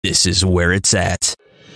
This is where it's at.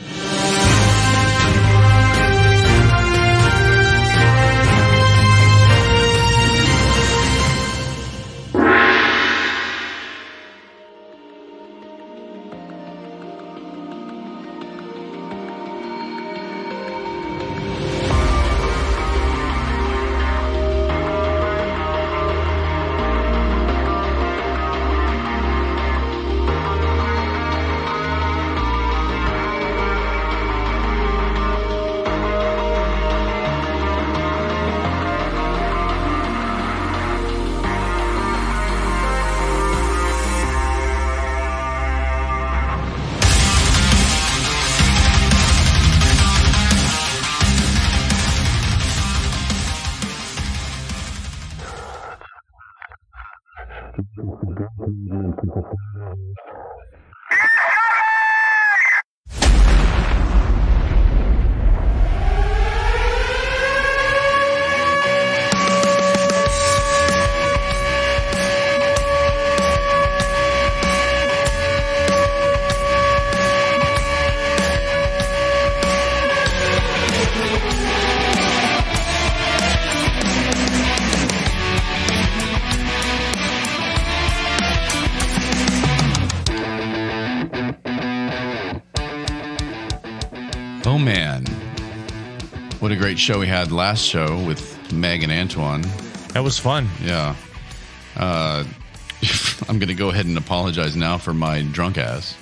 Oh, man. What a great show we had last show with Meg and Antoine. That was fun. Yeah. I'm going to go ahead and apologize now for my drunk ass.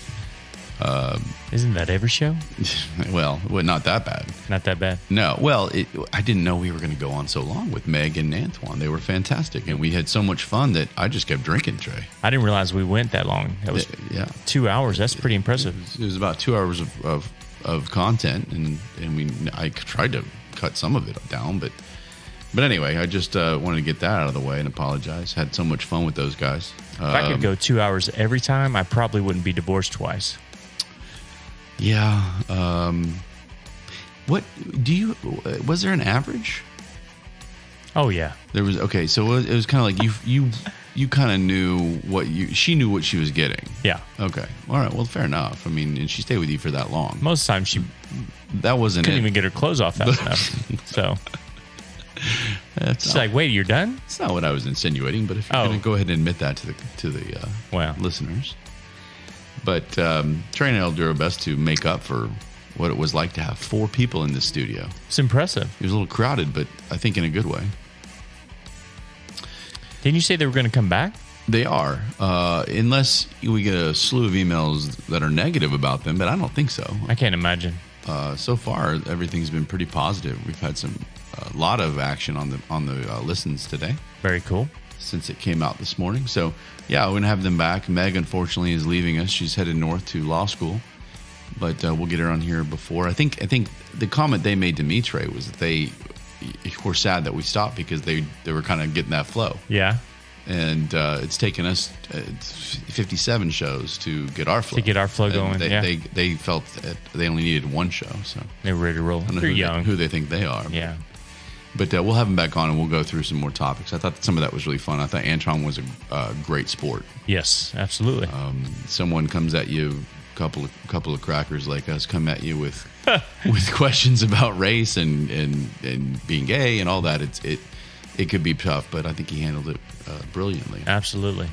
Isn't that every show? Well, not that bad. Not that bad. No. Well, I didn't know we were going to go on so long with Meg and Antoine. They were fantastic, and we had so much fun that I just kept drinking, Trey. I didn't realize we went that long. That was 2 hours. That's pretty impressive. It was about 2 hours of content, and I tried to cut some of it down, but anyway, I just wanted to get that out of the way and apologize. Had so much fun with those guys. If I could go 2 hours every time, I probably wouldn't be divorced twice. Yeah. What do you? Was there an average? Oh yeah, there was. Okay, so it was kind of like you kind of knew what she knew what she was getting. Yeah. Okay. All right. Well, fair enough. I mean, and she stayed with you for that long. Most of the time, she couldn't even get her clothes off fast enough. So she's like, "Wait, you're done?" It's not what I was insinuating, but if you're going to go ahead and admit that to the listeners. But Trey and I will do our best to make up for what it was like to have 4 people in this studio. It's impressive. It was a little crowded, but I think in a good way. Didn't you say they were going to come back? They are, unless we get a slew of emails that are negative about them, but I don't think so. I can't imagine. So far, everything's been pretty positive. We've had a lot of action on the listens today. Very cool. Since it came out this morning. So, yeah, we're going to have them back. Meg, unfortunately, is leaving us. She's headed north to law school. But we'll get her on here before. I think the comment they made to me, Trey, was that they were sad that we stopped because they were kind of getting that flow. Yeah. And it's taken us 57 shows to get our flow. To get our flow going, They felt that they only needed one show. So they were ready to roll. They're young. Who they think they are. Yeah. But we'll have him back on, and we'll go through some more topics. I thought some of that was really fun. I thought Antoine was a great sport. Yes, absolutely. Someone comes at you, a couple of crackers like us come at you with with questions about race and being gay and all that. It could be tough, but I think he handled it brilliantly. Absolutely.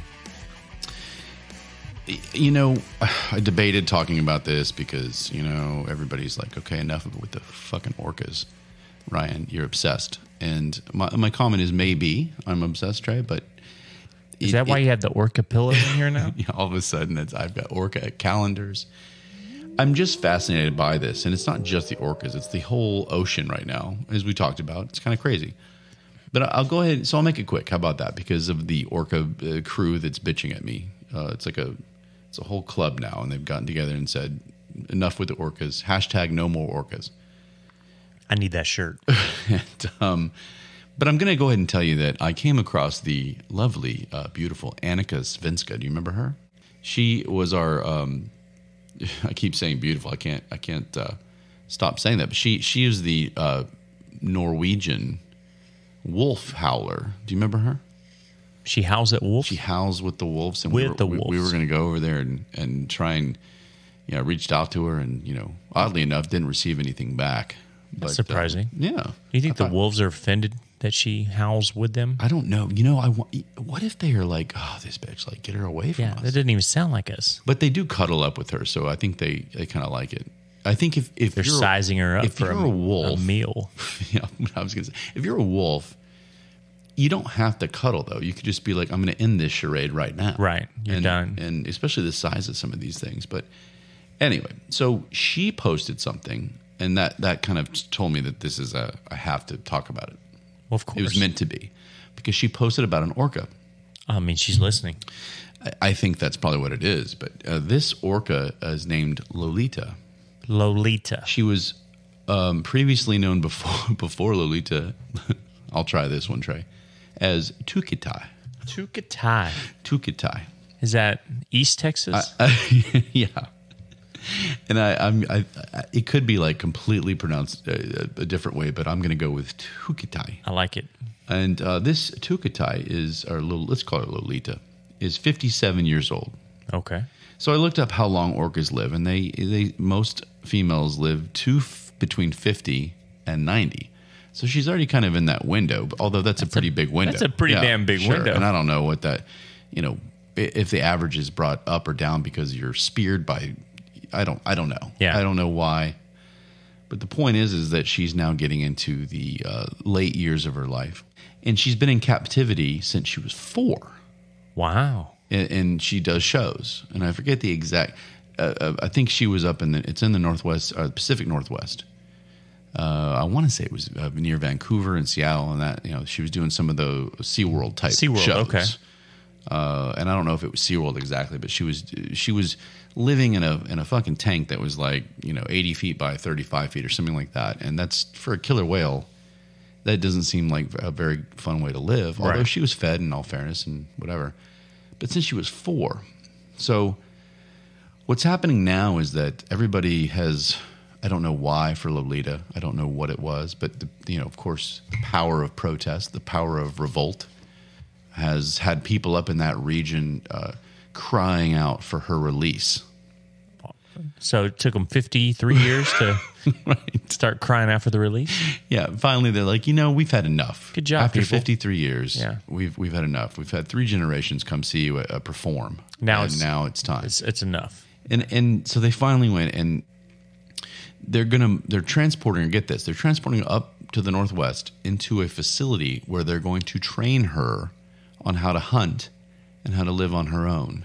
You know, I debated talking about this because everybody's like, okay, enough of it with the fucking orcas. Ryan, you're obsessed. And my comment is maybe I'm obsessed, Trey, but... Is that why you have the Orca pillow in here now? All of a sudden, I've got Orca calendars. I'm just fascinated by this. And it's not just the orcas. It's the whole ocean right now, as we talked about. It's kind of crazy. But I'll go ahead. So I'll make it quick. How about that? Because of the Orca crew that's bitching at me. It's a whole club now. And they've gotten together and said, enough with the orcas. # no more orcas. I need that shirt. But I'm going to go ahead and tell you that I came across the lovely, beautiful Annika Svenska. Do you remember her? She was our. I keep saying beautiful. I can't stop saying that. But she is the Norwegian wolf howler. Do you remember her? She howls at wolves. She howls with the wolves, and we were going to go over there and try and reached out to her and, oddly enough, didn't receive anything back. That's surprising. Yeah. Do you think the wolves are offended that she howls with them? I don't know. What if they are like, oh, this bitch, like, get her away from us? That didn't even sound like us. But they do cuddle up with her, so I think they kind of like it. I think if they're you're sizing her up for a wolf, a meal. Yeah, I was going to say, if you're a wolf, you don't have to cuddle, though. You could just be like, I'm going to end this charade right now. Right. You're done. And especially the size of some of these things. But anyway, so she posted something, and that kind of told me that this is I have to talk about it. Well, of course. It was meant to be, because she posted about an orca. I mean, she's listening. I think that's probably what it is. But this orca is named Lolita. Lolita. She was previously known before Lolita. I'll try this one, Trey. As Tukitai. Tukitai. Is that East Texas? Yeah. And I it could be like completely pronounced a different way, but I'm going to go with Tukitai. I like it. And this Tukitai is, or let's call her Lolita, is 57 years old. Okay. So I looked up how long orcas live, and they most females live between 50 and 90. So she's already kind of in that window, although that's a pretty big window. That's a pretty damn big window. And I don't know what that, if the average is brought up or down because you're speared by, I don't know. Yeah. I don't know why. But the point is that she's now getting into the late years of her life. And she's been in captivity since she was 4. Wow. And she does shows. And I forget the exact, I think she was up it's in the Northwest, or the Pacific Northwest. I want to say it was near Vancouver and Seattle, and that she was doing some of the SeaWorld type shows. Okay. And I don't know if it was SeaWorld exactly, but she was living in a fucking tank that was like 80 feet by 35 feet or something like that. And that's, for a killer whale, that doesn't seem like a very fun way to live. Although Right. she was fed, in all fairness, and whatever. But since she was 4, so what's happening now is that everybody has. I don't know why for Lolita. I don't know what it was, but of course, the power of protest, the power of revolt, has had people up in that region crying out for her release. So it took them 53 years to Right. start crying out for the release? Yeah, finally they're like, we've had enough. Good job, After people. 53 years, Yeah. we've had enough. We've had 3 generations come see you perform. Now it's time. It's enough. And so they finally went, and they're transporting her, get this, they're transporting her up to the Northwest into a facility where they're going to train her on how to hunt and how to live on her own.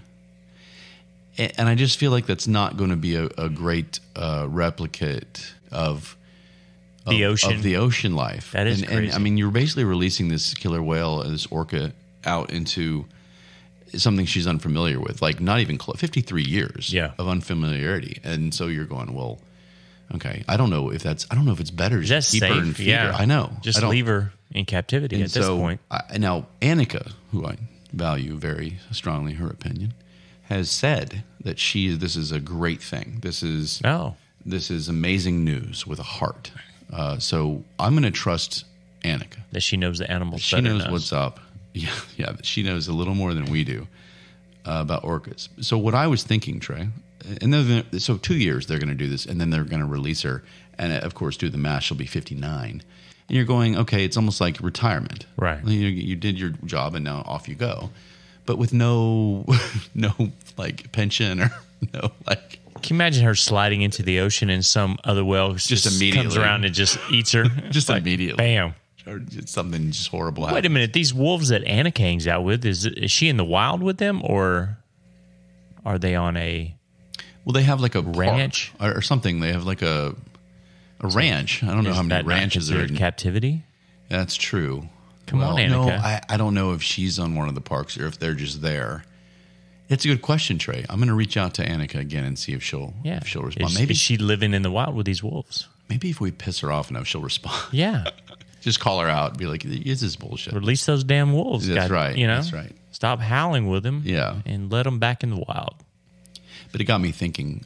And I just feel like that's not going to be a great replicate of The ocean. Of the ocean life. That is crazy. And I mean, you're basically releasing this killer whale, this orca, out into something she's unfamiliar with, like not even 53 years of unfamiliarity. And so you're going, well, okay, I don't know if it's better to just keep her and feed her. I know. Just leave her in captivity at this point. Now, Annika, who I value very strongly, her opinion, has said that this is a great thing. This is amazing news with a heart. So I'm going to trust Annika. That she knows the animals She knows what's up. Yeah, she knows a little more than we do about orcas. So what I was thinking, Trey, so 2 years they're going to do this, and then they're going to release her, and of course, do the math, she'll be 59. And you're going, okay, it's almost like retirement. Right. You did your job, and now off you go. But with no like pension or no like. Can you imagine her sliding into the ocean and some other whale just immediately comes around and just eats her? Just like, immediately. Bam. Or something just horrible happens. Wait a minute. These wolves that Annika hangs out with, is she in the wild with them, or are they on a... Well, they have like a ranch or something. They have like a ranch. I don't know how many ranches are in captivity. That's true. Come on, Annika. No, I don't know if she's on one of the parks or if they're just there. It's a good question, Trey. I'm going to reach out to Annika again and see if she'll respond. Maybe is she living in the wild with these wolves? Maybe if we piss her off enough, she'll respond. Yeah. Just call her out and be like, "This is bullshit." Release those damn wolves. That's right. That's right. Stop howling with them. Yeah. And let them back in the wild. But it got me thinking,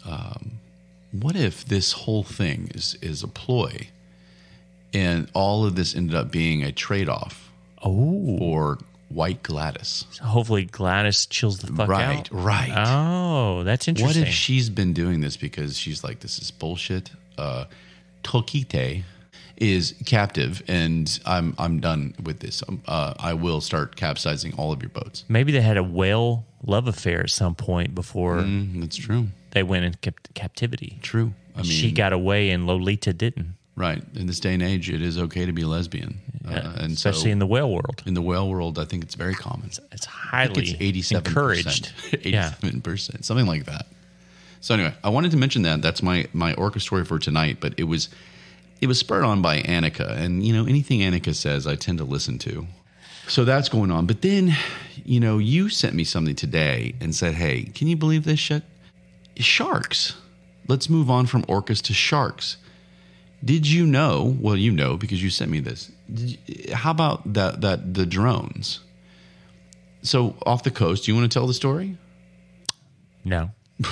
what if this whole thing is a ploy and all of this ended up being a trade-off for White Gladys. So hopefully Gladys chills the fuck out. Right. Oh, that's interesting. What if she's been doing this because she's like, this is bullshit? Tokite is captive, and I'm done with this. I will start capsizing all of your boats. Maybe they had a whale love affair at some point before That's true. they went in captivity. True. I mean, She got away and Lolita didn't. right. In this day and age, it is okay to be lesbian. And especially in the whale world. In the whale world, I think it's very common. It's highly It's 87%. encouraged. 87%, something like that. So anyway, I wanted to mention that. That's my Orca story for tonight, but it was spurred on by Annika. And, anything Annika says, I tend to listen to. So that's going on. But then, you sent me something today and said, hey, can you believe this shit? Sharks. Let's move on from orcas to sharks. Did you know? Well, because you sent me this. How about that the drones? So off the coast, do you want to tell the story? No.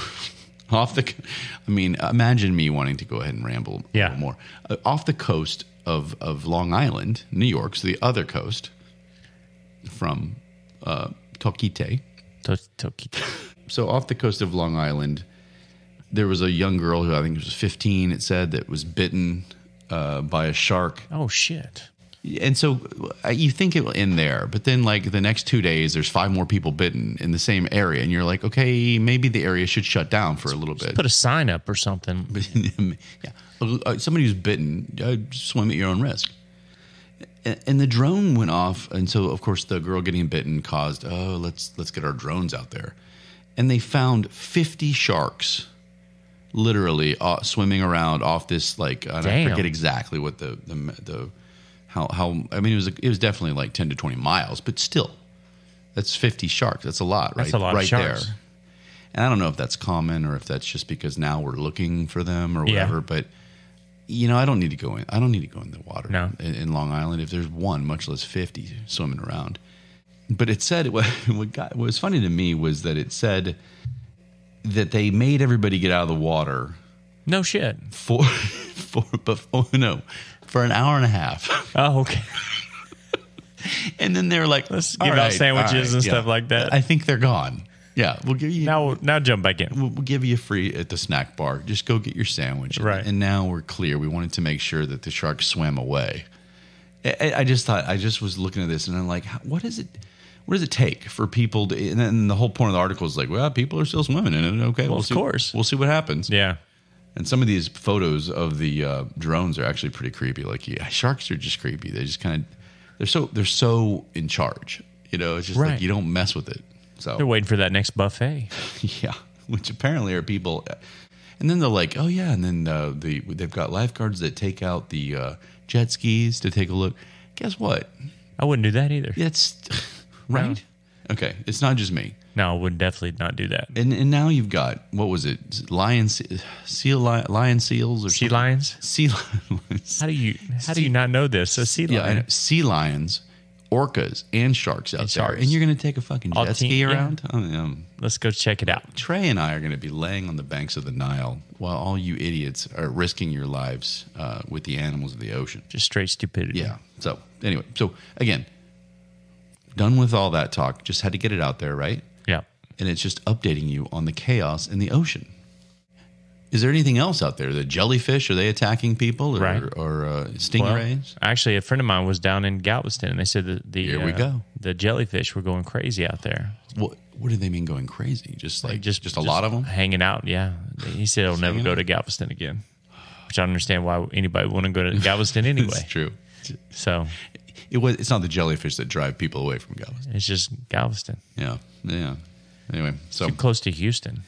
Imagine me wanting to go ahead and ramble a little more. Off the coast of Long Island, New York, so the other coast from Tokite. So off the coast of Long Island, there was a young girl who I think was 15, it said, that was bitten by a shark. Oh, shit. And so you think it will end there, but then like the next 2 days, there's 5 more people bitten in the same area. And you're like, okay, maybe the area should shut down for a little bit. Put a sign up or something. Yeah. Somebody who's bitten, swim at your own risk. And the drone went off. And so, of course, the girl getting bitten caused, let's get our drones out there. And they found 50 sharks literally swimming around off this, I forget exactly what it was definitely like 10 to 20 miles, but still, that's 50 sharks. That's a lot, right? That's a lot right of sharks. there. And I don't know if that's common or if that's just because now we're looking for them or whatever, but I don't need to go in. I don't need to go in the water in Long Island if there's one, much less 50 swimming around. But it said, what was funny to me was that it said that they made everybody get out of the water. No shit. For an hour and a half. Oh, okay. And then they're like, let's give out sandwiches and stuff like that. I think they're gone. Yeah, we'll give you now jump back in. We'll give you free at the snack bar. Just go get your sandwich. Right. And now we're clear. We wanted to make sure that the shark swam away. I just was looking at this and I'm like, what does it take for people to, and then the whole point of the article is like, well, people are still swimming in it. Okay, of course. We'll see what happens. Yeah. And some of these photos of the drones are actually pretty creepy. Like, sharks are just creepy. They just kind of, they're so in charge. It's just like you don't mess with it. So they're waiting for that next buffet. Yeah, which apparently are people. And then they're like, oh yeah, and then they've got lifeguards that take out the jet skis to take a look. Guess what? I wouldn't do that either. It's right. No. Okay, it's not just me. No, I would definitely not do that. And now you've got, what was it? Lion seals or sea lions? Sea lions. How do you not know this? A sea lion. Yeah, I know. Sea lions, orcas, and sharks out there. And you're going to take a fucking jet ski around? Yeah. Let's go check it out. Trey and I are going to be laying on the banks of the Nile while all you idiots are risking your lives with the animals of the ocean. Just straight stupidity. Yeah. So anyway, again, done with all that talk. Just had to get it out there, right? Yeah. And it's just updating you on the chaos in the ocean. Is there anything else out there? The jellyfish, are they attacking people or stingrays? Well, actually, a friend of mine was down in Galveston, and they said that Here we go. The jellyfish were going crazy out there. What do they mean going crazy? Just a lot of them? Hanging out, yeah. He said he'll never go to Galveston again, which I don't understand why anybody would want to go to Galveston anyway. It's true. So it's not the jellyfish that drive people away from Galveston. It's just Galveston. Yeah. Anyway, so too close to Houston.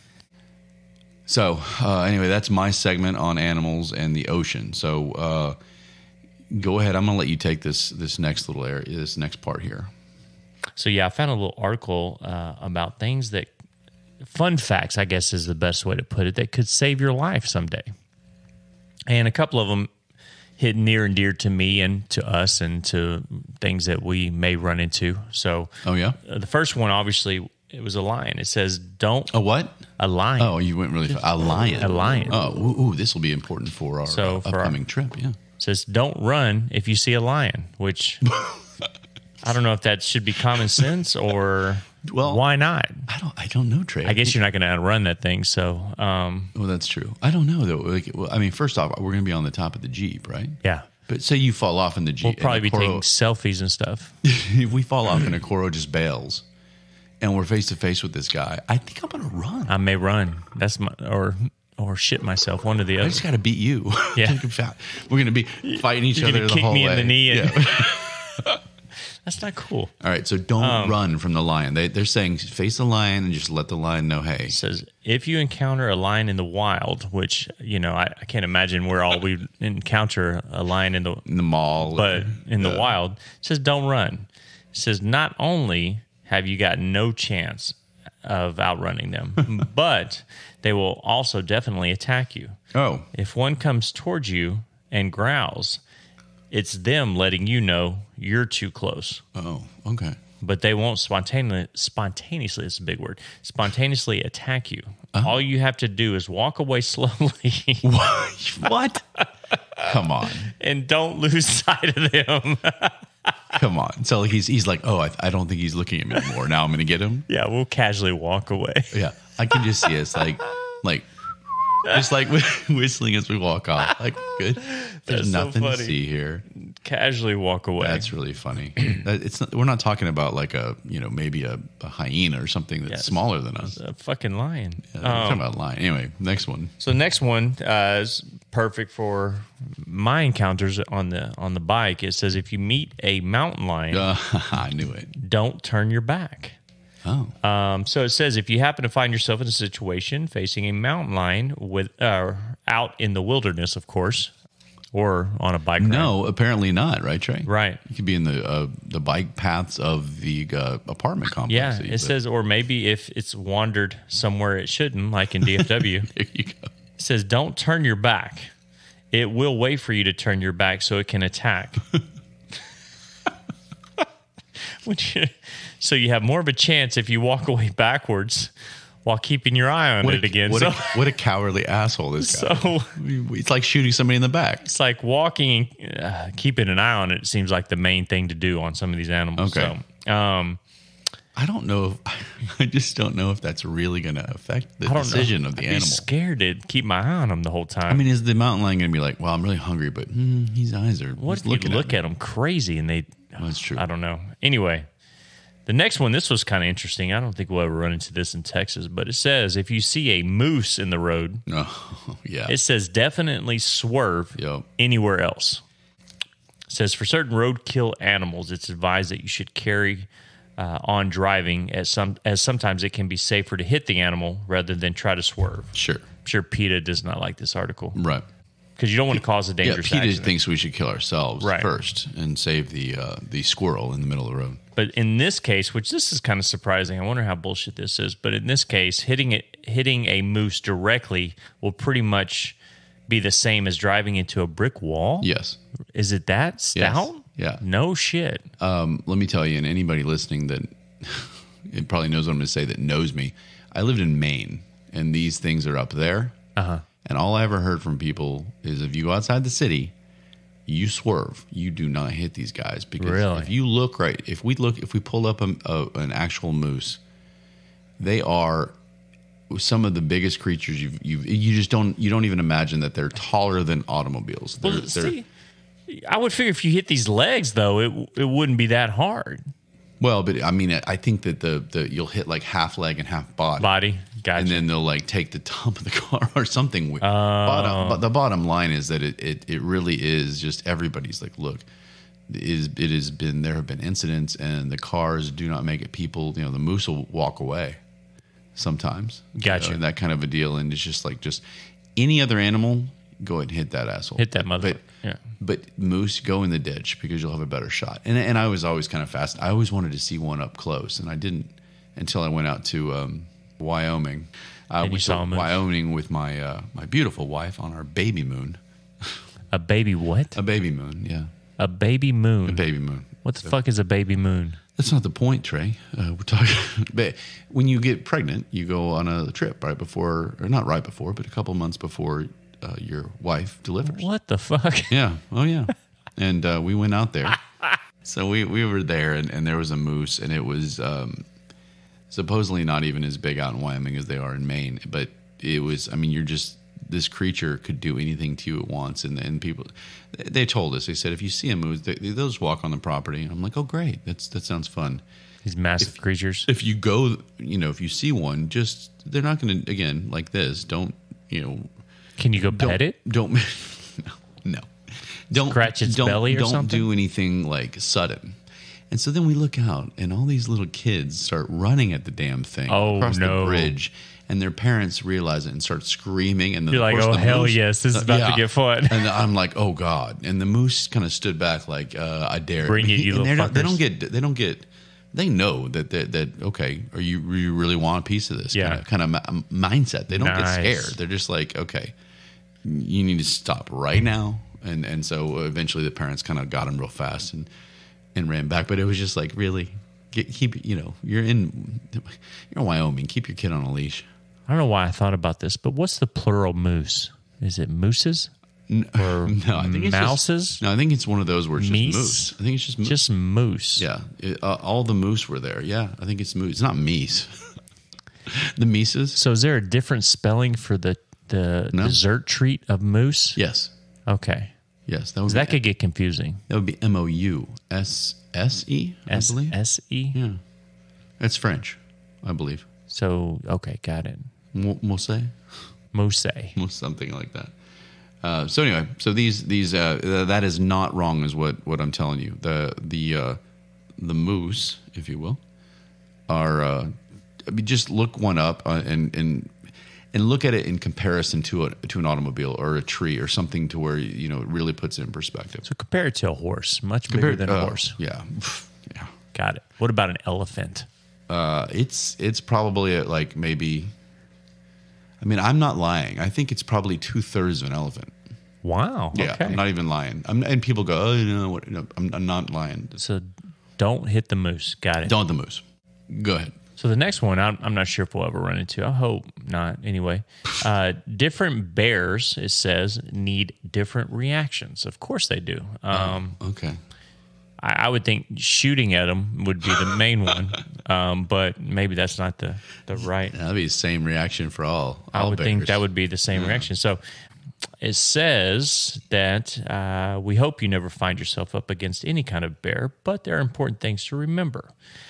So anyway, that's my segment on animals and the ocean. So go ahead. I'm going to let you take this next little area, this next part here. So yeah, I found a little article about things that, fun facts, I guess is the best way to put it, that could save your life someday. And a couple of them hit near and dear to me and to us and to things that we may run into. So, the first one, obviously, it was a lion. It says, don't... A what? A lion. Oh, you went really fast. A lion. A lion. Oh, this will be important for our upcoming trip, yeah. It says, don't run if you see a lion, which I don't know if that should be common sense or why not? I don't know, Trey. I guess you're not going to outrun that thing. So, well, that's true. I don't know though. Like, well, I mean, first off, we're going to be on the top of the Jeep, right? Yeah. But say you fall off in the Jeep. We'll probably be taking selfies and stuff. If we fall off and a Coro just bails, and we're face to face with this guy, I think I'm going to run. I may run. That's my or shit myself. One or the other. I just got to beat you. Yeah. We're going to be fighting each other the whole way. You're going to kick me in the knee. And yeah. That's not cool. All right, so don't run from the lion. They're saying face the lion and just let the lion know, hey. It says, if you encounter a lion in the wild, which, I can't imagine where all we encounter a lion in the mall. But in the wild, it says don't run. It says not only have you got no chance of outrunning them, but they will also definitely attack you. Oh. If one comes towards you and growls, it's them letting you know you're too close. Oh, okay. But they won't spontaneously, it's a big word, spontaneously attack you. All you have to do is walk away slowly. What? Come on. And don't lose sight of them. Come on. So he's like, oh, I don't think he's looking at me anymore. Now I'm going to get him. Yeah, we'll casually walk away. Yeah, I can just see us like just like whistling as we walk off. Like, good. There's nothing to see here. Casually walk away. That's really funny. We're not talking about like maybe a hyena or something that's smaller than us. A fucking lion. Yeah, we're talking about a lion. Anyway, next one. So the next one is perfect for my encounters on the bike. It says if you meet a mountain lion, I knew it. Don't turn your back. Oh. So it says if you happen to find yourself in a situation facing a mountain lion with out in the wilderness, of course, or on a bike ride. No, apparently not, right, Trey? Right. You could be in the bike paths of the apartment complex. Yeah, it says, or maybe if it's wandered somewhere it shouldn't, like in DFW. There you go. It says, don't turn your back. It will wait for you to turn your back so it can attack. So you have more of a chance if you walk away backwards while keeping your eye on it again. What a cowardly asshole this guy. So it's like shooting somebody in the back. It's like walking and keeping an eye on it. It seems like the main thing to do on some of these animals. Okay. So, I don't know. I just don't know if that's really going to affect the decision of the animal. I'd be scared to keep my eye on him the whole time. I mean, is the mountain lion going to be like, well, I'm really hungry, but his eyes are what if you look at him crazy and they... That's true. I don't know. Anyway, the next one, this was kind of interesting. I don't think we'll ever run into this in Texas, but it says if you see a moose in the road, it says definitely swerve anywhere else. It says for certain roadkill animals, it's advised that you should carry on driving as sometimes it can be safer to hit the animal rather than try to swerve. Sure. I'm sure PETA does not like this article. Right. Because you don't want to cause a dangerous accident. PETA thinks we should kill ourselves first and save the squirrel in the middle of the road. But in this case, which this is kind of surprising, I wonder how bullshit this is, but in this case, hitting a moose directly will pretty much be the same as driving into a brick wall? Yes. Is it that stout? Yes. Yeah. No shit. Let me tell you, and anybody listening that it probably knows what I'm going to say that knows me, I lived in Maine, and these things are up there. Uh-huh. And all I ever heard from people is if you go outside the city, you swerve. You do not hit these guys because if you look right, if we pull up an actual moose, they are some of the biggest creatures you don't even imagine that they're taller than automobiles. I would figure if you hit these legs though, it wouldn't be that hard. Well, but I mean, I think that the you'll hit like half leg and half body. Gotcha. And then they'll like take the top of the car or something. But the bottom line is that it really is just everybody's like, look, it has been, there have been incidents and the cars do not make it. People, the moose will walk away sometimes. Gotcha. That kind of a deal. And it's just like any other animal, go ahead and hit that asshole. Hit that mother. But moose, go in the ditch because you'll have a better shot. And I was always kind of fast. I always wanted to see one up close, and I didn't until I went out to Wyoming. And you saw a moose. Wyoming with my my beautiful wife on our baby moon. A baby what? A baby moon, yeah. A baby moon. A baby moon. What the fuck is a baby moon? That's not the point, Trey. We're talking. But when you get pregnant, you go on a trip right before, or not right before, but a couple months before your wife delivers. What the fuck? Yeah. Oh, yeah. And we went out there. So we were there, and there was a moose, and it was supposedly not even as big out in Wyoming as they are in Maine. But it was, I mean, this creature could do anything to you at once. And people, they told us, they said, if you see a moose, they'll just walk on the property. And I'm like, oh, great. That sounds fun. These massive creatures. If you go, if you see one, they're not going to, again, like this, don't, Can you go pet it? Don't, no. Don't scratch its belly or something? Don't do anything like sudden. And so then we look out, and all these little kids start running at the damn thing across the bridge, and their parents realize it and start screaming. And then you're like, oh, hell yes, this is about to get fun. And I'm like, oh, God. And the moose kind of stood back like, I dare. Bring it, you little fuckers. They know that okay, you really want a piece of this kind of mindset. They don't get scared. They're just like, okay, you need to stop right now. And so eventually the parents kind of got him real fast and ran back. But it was just like, really, you're in Wyoming. Keep your kid on a leash. I don't know why I thought about this, but what's the plural moose? Is it mooses? Or no, I think it's mouses? I think it's one of those where it's just moose. I think it's just moose. Just moose. Yeah. All the moose were there. Yeah, I think it's moose. It's not meese. The Mises. So is there a different spelling for the dessert treat of moose? Yes. Okay. Yes. That could get confusing. That would be M-O-U-S-S-E, I believe. S-S-E? Yeah. It's French, I believe. So, okay, got it. Mousse? Mousse. Something like that. So anyway, so these that is not wrong, is what I'm telling you. The moose, if you will, are just look one up and look at it in comparison to an automobile or a tree or something, to where it really puts it in perspective. So compare it to a horse, much bigger than a horse. Yeah, yeah. Got it. What about an elephant? It's probably like maybe. I mean, I'm not lying. I think it's probably 2/3 of an elephant. Wow. Yeah, okay. I'm not even lying. And people go, oh, what? No, I'm not lying. So don't hit the moose. Got it. Don't hit the moose. Go ahead. So the next one, I'm not sure if we'll ever run into. I hope not. Anyway, different bears, it says, need different reactions. Of course they do. Okay. I would think shooting at them would be the main one, but maybe that's not the right. That'd be the same reaction for all I would bears. think that would be the same reaction. So it says that we hope you never find yourself up against any kind of bear, but there are important things to remember.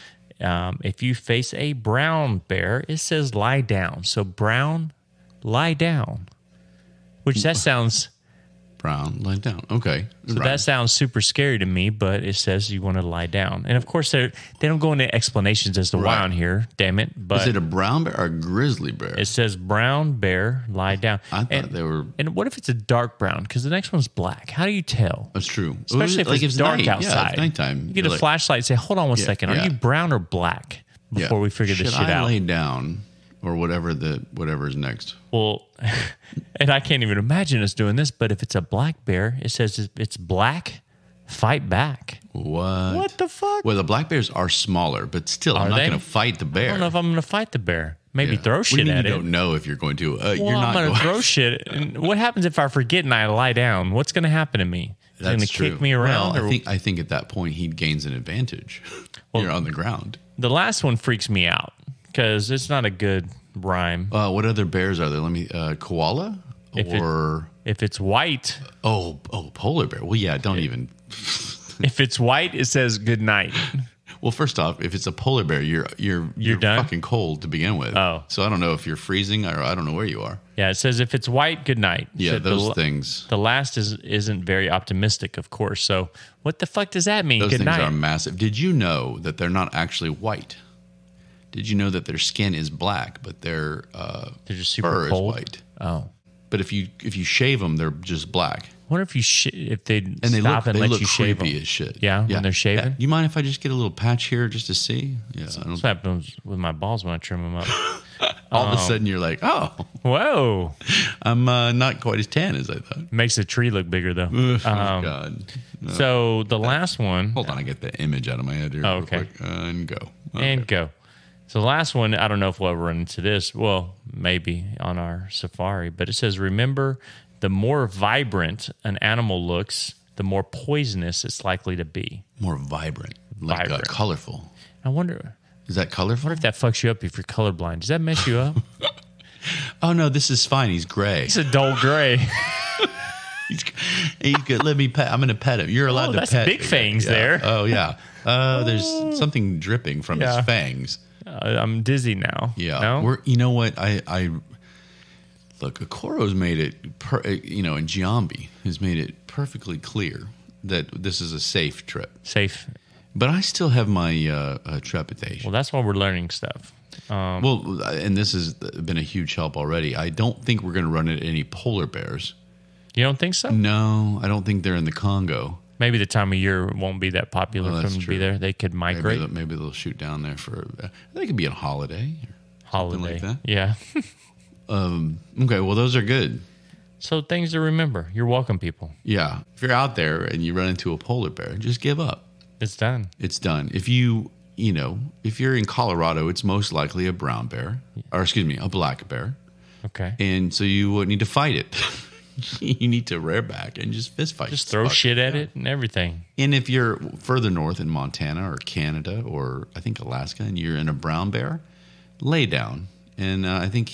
If you face a brown bear, it says lie down. So brown, lie down, which that sounds... Brown, lie down. Okay. So that sounds super scary to me, but it says you want to lie down. And of course, they don't go into explanations as to why on here, damn it. But is it a brown bear or a grizzly bear? It says brown bear, lie down. I thought they were... And what if it's a dark brown? Because the next one's black. How do you tell? That's true. Especially if it's dark outside. Yeah, it's nighttime. You get a flashlight and say, hold on one second. Are you brown or black? Before we figure this shit out. Should I lay down or whatever is next? Well, and I can't even imagine us doing this, but if it's a black bear, it says it's black, fight back. What? What the fuck? Well, the black bears are smaller, but still, I'm not going to fight the bear. I don't know if I'm going to fight the bear. Maybe throw shit at it. You don't know if you're going to. Well, you're not I'm going to throw shit. And what happens if I forget and I lie down? What's going to happen to me? It's going to kick me around? Well, I think at that point he gains an advantage. You're on the ground. The last one freaks me out because it's not a good rhyme. What other bears are there? Let me koala if it's white. Oh, polar bear. Well, yeah. Don't even. If it's white, it says good night. Well, first off, if it's a polar bear, you're done? fucking cold to begin with. Oh, so I don't know if you're freezing or I don't know where you are. Yeah, it says if it's white, good night. Yeah, so those things. The last isn't very optimistic, of course. So what the fuck does that mean? Those good things night. Are massive. Did you know that they're not actually white? Did you know that their skin is black, but their they're just super fur cold? is white? Oh, but if you shave them, they're just black. I wonder if they they stop and they let look you shave them. creepy as shit. Yeah, when they're shaving. Yeah. You mind if I just get a little patch here just to see? Yeah, That's what happens with my balls when I trim them up. All of a sudden, you're like, oh, whoa! I'm not quite as tan as I thought. Makes the tree look bigger though. Oh God! No. So the last one. Hold on, I get the image out of my head here. Oh, real okay. Quick. And go. Okay. And go. So the last one, I don't know if we'll ever run into this. Well, maybe on our safari, but it says, remember, the more vibrant an animal looks, the more poisonous it's likely to be. More vibrant, like colorful. I wonder. Is that colorful? What if that fucks you up if you're colorblind? Does that mess you up? Oh no, this is fine. He's gray. He's a dull gray. He's good. Let me pet. I'm going to pet him. You're allowed to pet. That's big fangs there. Oh yeah. There's something dripping from his fangs. I'm dizzy now. Yeah. No? You know what? I look. Okoro's made it. And Giambi has made it perfectly clear that this is a safe trip. Safe. But I still have my trepidation. Well, that's why we're learning stuff. And this has been a huge help already. I don't think we're going to run into any polar bears. You don't think so? No, I don't think they're in the Congo. Maybe the time of year won't be that popular for them to be there. They could migrate. Maybe they'll shoot down there for. They could be on holiday. Holiday, like that. Yeah. Okay, well, those are good. So things to remember. You're welcome, people. Yeah, if you're out there and you run into a polar bear, just give up. It's done. It's done. If if you're in Colorado, it's most likely a brown bear, or excuse me, a black bear. Okay. And so you need to fight it. You need to rear back and just fist fight. Just throw shit at it and everything. And if you're further north in Montana or Canada or I think Alaska and you're in a brown bear, lay down. And I think,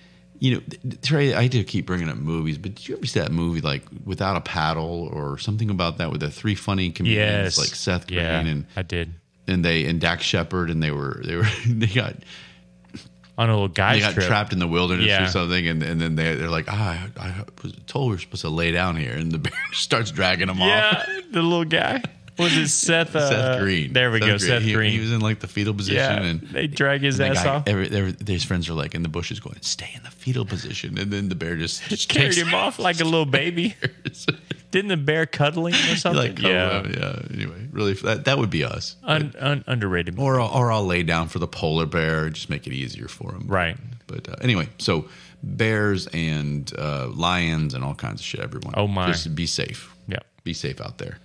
Trey, I do keep bringing up movies, but did you ever see that movie like Without a Paddle or something about that with the three funny comedians like Seth Green and I did. And Dax Shepard and they got on a little guy's trip. They got trapped in the wilderness or something, and then they're like, I was told we were supposed to lay down here, and the bear starts dragging them off. Yeah, the little guy. Was it Seth? Seth Green. There we go, Seth Green. He was in like the fetal position, and they drag his ass off. His friends are like in the bushes going, "Stay in the fetal position," and then the bear just carried him off like a little baby. Didn't the bear cuddle him or something? Yeah. Anyway, really, that would be us. Underrated. Or I'll lay down for the polar bear, just make it easier for him. Right. But anyway, so bears and lions and all kinds of shit. Everyone, oh my, just be safe. Yeah, be safe out there.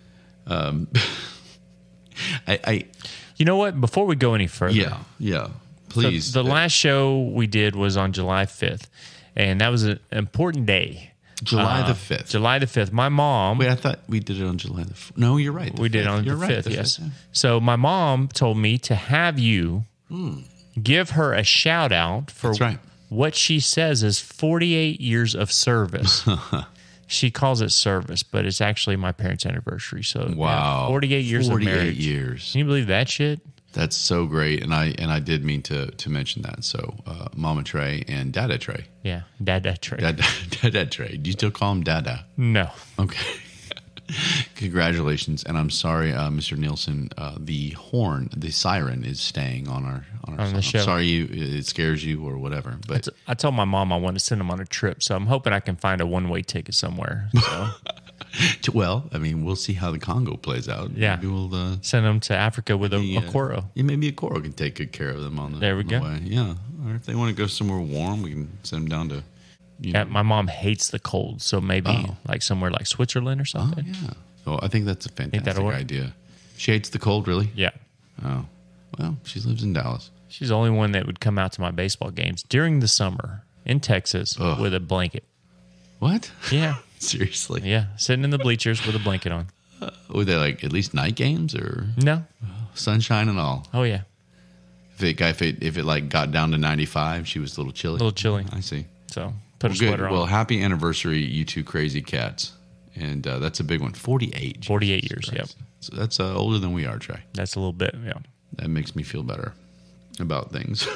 You know what? Before we go any further, yeah, please. So the last show we did was on July 5th, and that was an important day. July the 5th. July the 5th. My mom. Wait, I thought we did it on July the 4th. No, you're right. We did it on the 5th, yes. So my mom told me to have you give her a shout out for what she says is 48 years of service. She calls it service, but it's actually my parents' anniversary. So wow, 48 years of marriage. 48 years. Can you believe that shit? That's so great, and I did mean to mention that. So, Mama Trey and Dada Trey. Yeah, Dada Trey. Dada Trey. Do you still call him Dada? No. Okay. Congratulations, and I'm sorry, Mr. Nielsen. The horn, the siren, is staying on our the show. I'm sorry, it scares you or whatever. But I told my mom I want to send him on a trip, so I'm hoping I can find a one-way ticket somewhere. So. Well, I mean, we'll see how the Congo plays out. Yeah, maybe we'll send them to Africa with a Okoro. Yeah, maybe Okoro can take good care of them on the There we go. way. Yeah, or if they want to go somewhere warm, we can send them down to. My mom hates the cold, so maybe like somewhere like Switzerland or something. Oh, yeah. So I think that's a fantastic idea. She hates the cold, really? Yeah. Oh, well, she lives in Dallas. She's the only one that would come out to my baseball games during the summer in Texas with a blanket. What? Yeah. Seriously? Yeah, sitting in the bleachers with a blanket on. Were they like at least night games or no? Sunshine and all. Oh yeah. If it like got down to 95, she was a little chilly. A little chilly. I see. So put a sweater on. Well, happy anniversary, you two crazy cats, and that's a big one. 48. 48 years. Yep. So that's older than we are, Trey. That's a little bit. Yeah. That makes me feel better about things.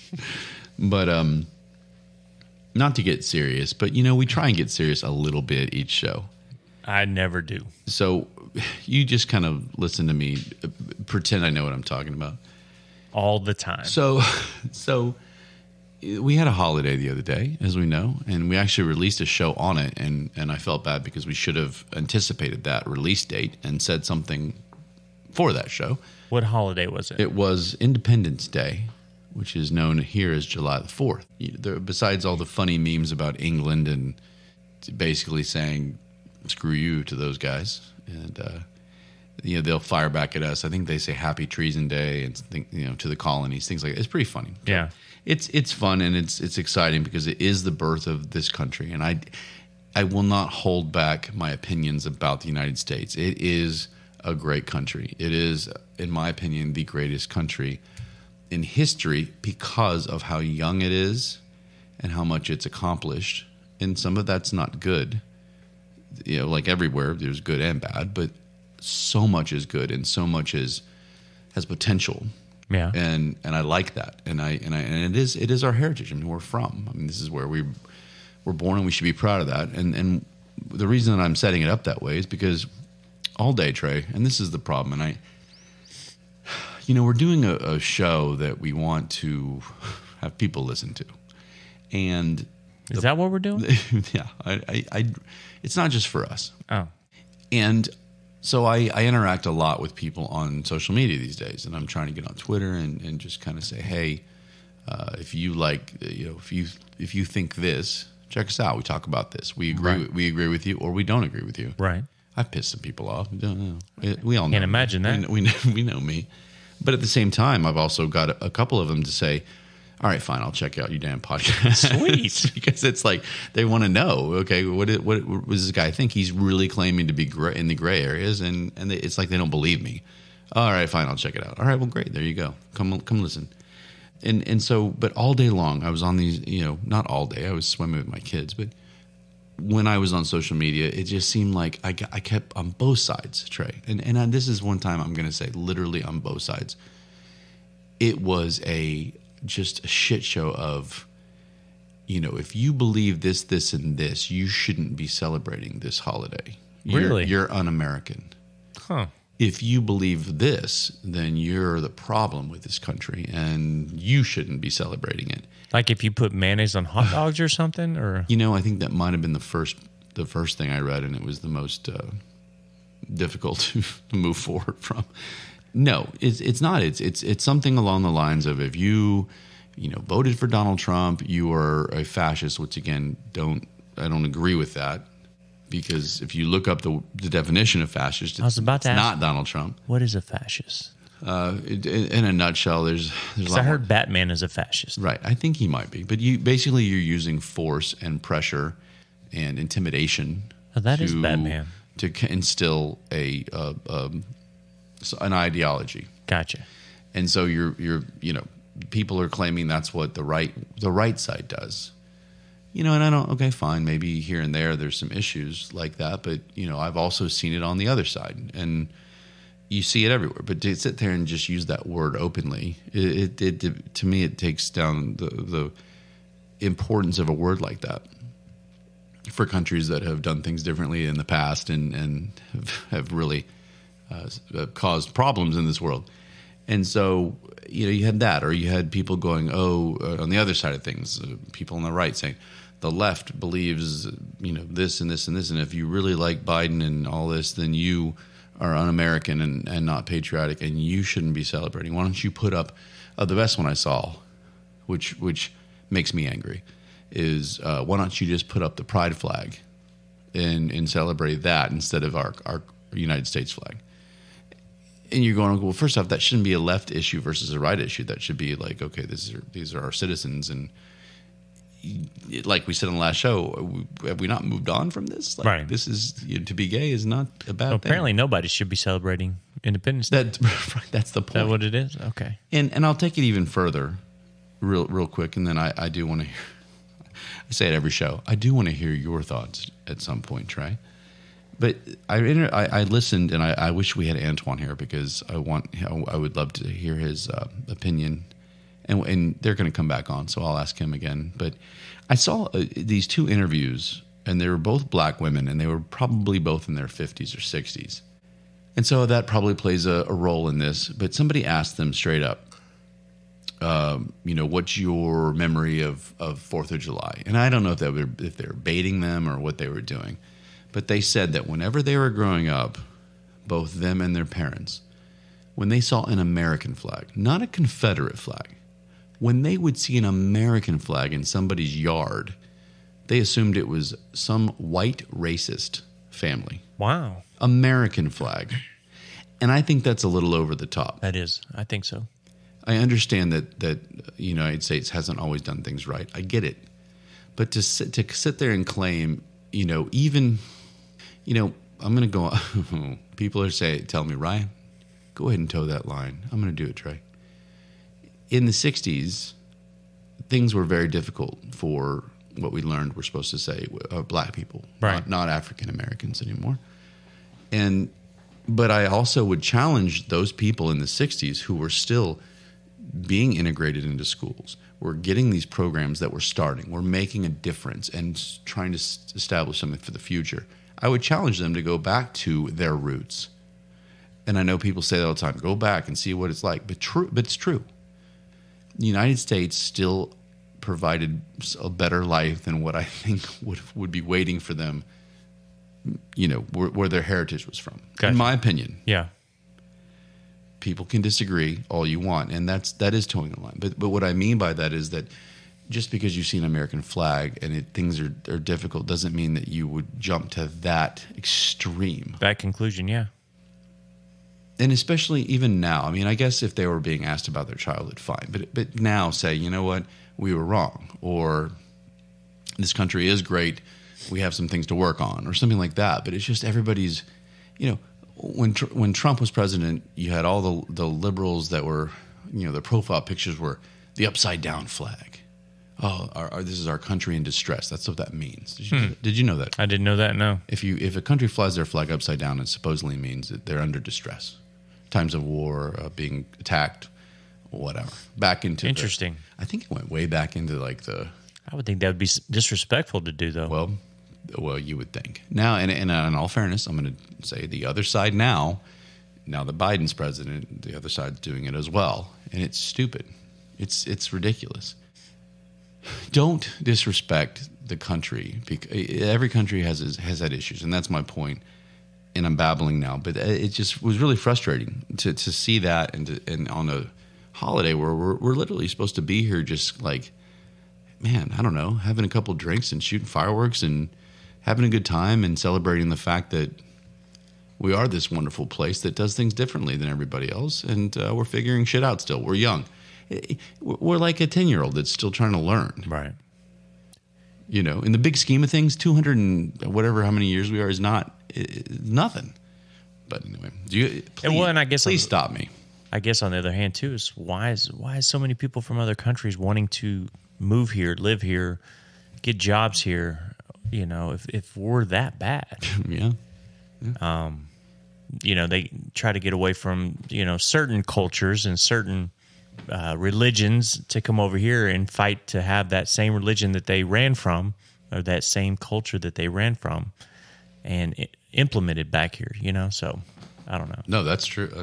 But not to get serious, but we try and get serious a little bit each show. I never do. So you just kind of listen to me, pretend I know what I'm talking about. All the time. So we had a holiday the other day, as we know, and we actually released a show on it, and I felt bad because we should have anticipated that release date and said something for that show. What holiday was it? It was Independence Day, which is known here as July the 4th. Besides all the funny memes about England and basically saying screw you to those guys, and they'll fire back at us. I think they say Happy Treason Day and to the colonies, things like that. It's pretty funny. Yeah, it's fun and it's exciting because it is the birth of this country, and I will not hold back my opinions about the United States. It is a great country. It is, in my opinion, the greatest country in history because of how young it is and how much it's accomplished. And some of that's not good. You know, like everywhere, there's good and bad, but so much is good and so much has potential. Yeah. And I like that. And it is our heritage. I mean, we're from. I mean, this is where we're born, and we should be proud of that. And the reason that I'm setting it up that way is because all day, Trey, and this is the problem. And we're doing a show that we want to have people listen to. And is that what we're doing? Yeah. It's not just for us. Oh. And so I interact a lot with people on social media these days, and I'm trying to get on Twitter and just kind of say, hey, if you like, if you think this, check us out. We talk about this. We agree. Right. We agree with you, or we don't agree with you. Right. I've pissed some people off. We all know. Can't imagine that. We know me. But at the same time, I've also got a couple of them to say, all right, fine, I'll check out your damn podcast. Sweet. Because it's like they want to know, okay, what does this guy think? He's really claiming to be in the gray areas, and it's like they don't believe me. All right, fine, I'll check it out. All right, well, great, there you go. Come listen. And so, but all day long, I was on these, not all day, I was swimming with my kids, but when I was on social media, it just seemed like I kept on both sides, Trey. And this is one time I'm going to say literally on both sides. It was just a shit show of, if you believe this, this, and this, you shouldn't be celebrating this holiday. Really? You're un-American. Huh. If you believe this, then you're the problem with this country, and you shouldn't be celebrating it. Like if you put mayonnaise on hot dogs or something, or I think that might have been the first thing I read, and it was the most difficult to move forward from. No, it's not. It's something along the lines of if you voted for Donald Trump, you are a fascist. Which again, I don't agree with that, because if you look up the definition of fascist, it's not Donald Trump. What is a fascist? In a nutshell, there's a lot. I heard Batman is a fascist. Right, I think he might be, but you're using force and pressure and intimidation. Oh, that is Batman to instill an ideology. Gotcha. And so people are claiming that's what the right side does. And I don't, okay, fine, maybe here and there's some issues like that, but I've also seen it on the other side, and you see it everywhere. But to sit there and just use that word openly, it to me, it takes down the importance of a word like that for countries that have done things differently in the past and have really caused problems in this world. And so, you had that, or you had people going, on the other side of things, people on the right saying the left believes, this and this and this. And if you really like Biden and all this, then you are un-American and not patriotic, and you shouldn't be celebrating. Why don't you put up the best one I saw, which makes me angry, is why don't you just put up the pride flag and celebrate that instead of our United States flag? And you're going, well, first off, that shouldn't be a left issue versus a right issue. That should be like, okay, these are our citizens. And like we said on the last show, have we not moved on from this? Like, right. This is, to be gay is not a bad thing. Apparently nobody should be celebrating Independence Day. That's the point. Is that what it is? Okay. And I'll take it even further real quick. And then I do want to hear, I say it every show, I do want to hear your thoughts at some point, Trey. But I listened, and I wish we had Antoine here, because I would love to hear his opinion, and they're going to come back on, so I'll ask him again. But I saw these two interviews, and they were both black women, and they were probably both in their 50s or 60s, and so that probably plays a role in this. But somebody asked them straight up, what's your memory of 4th of July? And I don't know if they were baiting them or what they were doing. But they said that whenever they were growing up, both them and their parents, when they saw an American flag, not a Confederate flag, when they would see an American flag in somebody's yard, they assumed it was some white racist family. Wow. American flag. And I think that's a little over the top. That is. I think so. I understand that the United States hasn't always done things right. I get it. But to sit there and claim even, I'm going to go, people are telling me, Ryan, go ahead and toe that line. I'm going to do it, Trey. In the 60s, things were very difficult for what we learned we're supposed to say, black people, right. not African Americans anymore. But I also would challenge those people in the 60s who were still being integrated into schools. We're getting these programs that we're starting. We're making a difference and trying to establish something for the future. I would challenge them to go back to their roots. And I know people say that all the time, go back and see what it's like. But it's true. The United States still provided a better life than what I think would be waiting for them, where their heritage was from. Gotcha. In my opinion. Yeah. People can disagree all you want, and that is towing the line. But what I mean by that is that just because you see an American flag and things are difficult doesn't mean that you would jump to that extreme. That conclusion, yeah. And especially even now. I mean, I guess if they were being asked about their childhood, fine. But now say, you know what, we were wrong, or this country is great, we have some things to work on, or something like that. But it's just everybody's, when Trump was president, you had all the liberals that were, their profile pictures were the upside down flag. Oh, this is our country in distress. That's what that means. Did you know that? I didn't know that. No. If a country flies their flag upside down, it supposedly means that they're under distress, times of war, being attacked, whatever. Back into interesting. I think it went way back into like the. I would think that would be disrespectful to do, though. Well, you would think. Now, and in all fairness, I'm going to say the other side now that Biden's president, the other side's doing it as well, and it's stupid. It's ridiculous. Don't disrespect the country. Every country has had issues, and that's my point. And I'm babbling now, but it just was really frustrating to see that, and on a holiday where we're literally supposed to be here, just like, man, I don't know, having a couple drinks and shooting fireworks and having a good time and celebrating the fact that we are this wonderful place that does things differently than everybody else, and we're figuring shit out still. We're young. We're like a 10-year-old that's still trying to learn. Right. In the big scheme of things, 200 and whatever how many years we are is nothing. But anyway, please stop me. I guess on the other hand too is why is so many people from other countries wanting to move here, live here, get jobs here? If we're that bad. Yeah. They try to get away from, certain cultures and certain religions to come over here and fight to have that same religion that they ran from, or that same culture that they ran from, and implemented back here, so I don't know. No, that's true.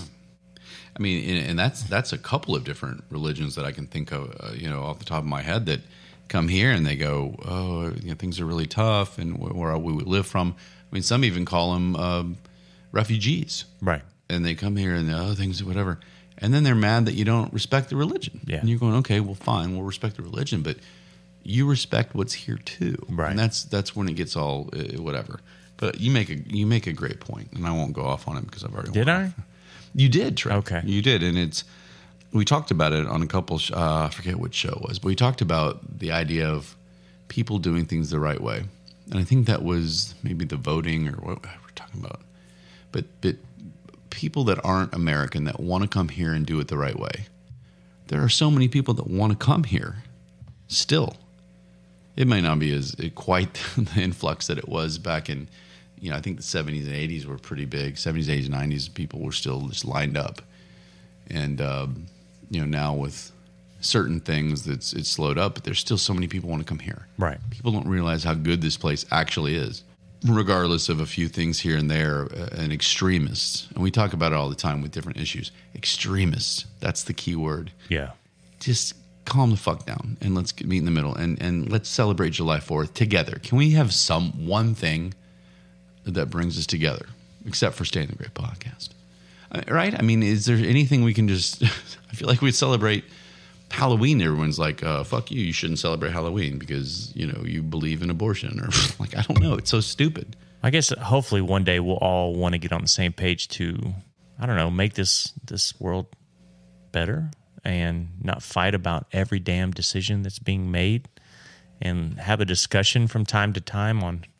I mean, and that's a couple of different religions that I can think of, off the top of my head, that come here and they go, oh, things are really tough, and where we live from. I mean, some even call them refugees, right? And they come here and things, whatever, and then they're mad that you don't respect the religion. Yeah. And you're going, okay, well, fine, we'll respect the religion, but you respect what's here too, right? And that's when it gets all whatever. But you make a great point, and I won't go off on it because I've already did. I? You did, Trey. Okay, you did, and we talked about it on a couple. I forget which show it was, but we talked about the idea of people doing things the right way, and I think that was maybe the voting or what we're talking about. But people that aren't American that want to come here and do it the right way. There are so many people that want to come here. Still, it may not be as quite the influx that it was back in. I think the 70s and 80s were pretty big. 70s, 80s, 90s, people were still just lined up. And, now with certain things, it's slowed up, but there's still so many people want to come here. Right. People don't realize how good this place actually is, regardless of a few things here and there, and extremists. And we talk about it all the time with different issues. Extremists, that's the key word. Yeah. Just calm the fuck down and let's meet in the middle and let's celebrate July 4th together. Can we have one thing that brings us together, except for Stay in the Great podcast? Right? I mean, is there anything we can just... I feel like we celebrate Halloween. Everyone's like, fuck you shouldn't celebrate Halloween because, you believe in abortion. Or like, I don't know. It's so stupid. I guess hopefully one day we'll all want to get on the same page to, I don't know, make this world better and not fight about every damn decision that's being made, and have a discussion from time to time on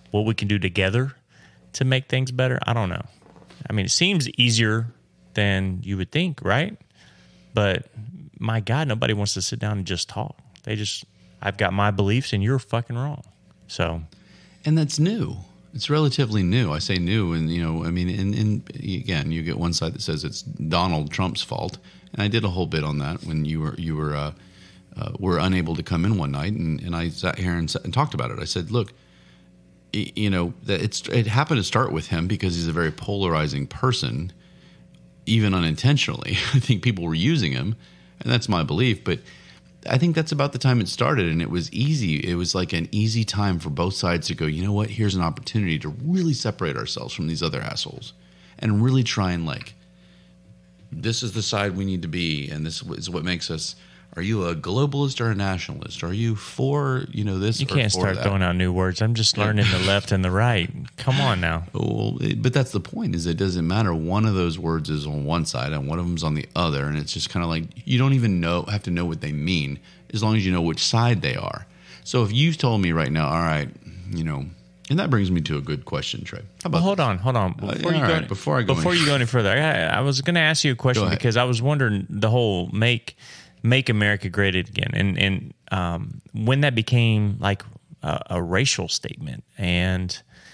what we can do together to make things better. I don't know. I mean, it seems easier than you would think, right? But my God, nobody wants to sit down and just talk. I've got my beliefs and you're fucking wrong. So, and that's new. It's relatively new. I say new, and I mean, again, you get one side that says it's Donald Trump's fault, and I did a whole bit on that when you were unable to come in one night, and I sat here and talked about it. I said, look, that it happened to start with him because he's a very polarizing person, even unintentionally. I think people were using him, and that's my belief, but I think that's about the time it started, and it was easy. It was like an easy time for both sides to go, you know what, here's an opportunity to really separate ourselves from these other assholes and really try and this is the side we need to be, and this is what makes us. Are you a globalist or a nationalist? Are you for, this? You can't start throwing out new words. I'm just learning the left and the right. Come on now. Well, but that's the point, is it doesn't matter. One of those words is on one side and one of them's on the other. And it's just kind of like, you don't even have to know what they mean as long as you know which side they are. So if you told me right now, all right, and that brings me to a good question, Trey. How about hold on. Before you go any further, I was going to ask you a question because I was wondering the whole Make America Great Again, and when that became like a racial statement, and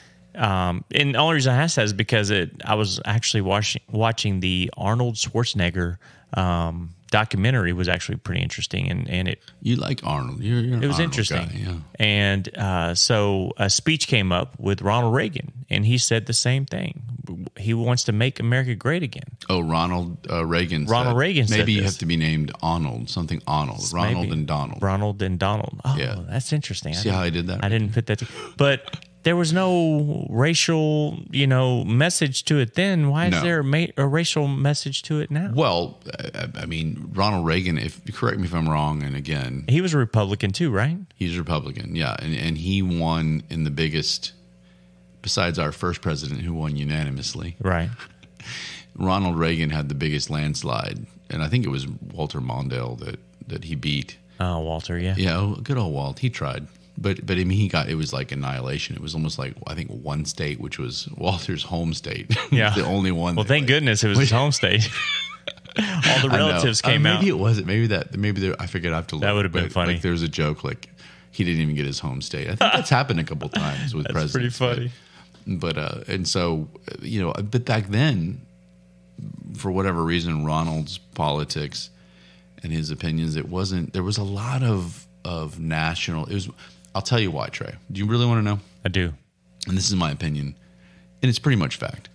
the only reason I asked that is because I was actually watching the Arnold Schwarzenegger documentary. Was actually pretty interesting, and it you like Arnold, you're it was Arnold interesting, guy, yeah. And so a speech came up with Ronald Reagan, and he said the same thing. He wants to make America great again. Oh, Ronald Reagan. Maybe said you have to be named Arnold, something Arnold. Ronald and Donald. Ronald and Donald. Oh, yeah. That's interesting. See how I did that? I didn't put that but there was no racial, message to it then. Why is there a racial message to it now? Well, I mean, Ronald Reagan, correct me if I'm wrong, and again, he was a Republican too, right? He's a Republican, yeah, and he won in the biggest, besides our first president who won unanimously. Right. Ronald Reagan had the biggest landslide, and I think it was Walter Mondale that he beat. Oh, Walter, yeah. Yeah, good old Walt. He tried. But I mean, it was like annihilation. It was almost like, I think, one state, which was Walter's home state. Yeah. The only one. Well, thank goodness it was his home state. All the relatives came out. Maybe it wasn't. I forget. I have to look. That would have been funny. Like, there's a joke like he didn't even get his home state. I think that's happened a couple times with presidents. That's pretty funny. But and so, but back then, for whatever reason, Ronald's politics and his opinions, there was a lot of national, I'll tell you why, Trey. Do you really want to know? I do. And this is my opinion, and it's pretty much fact.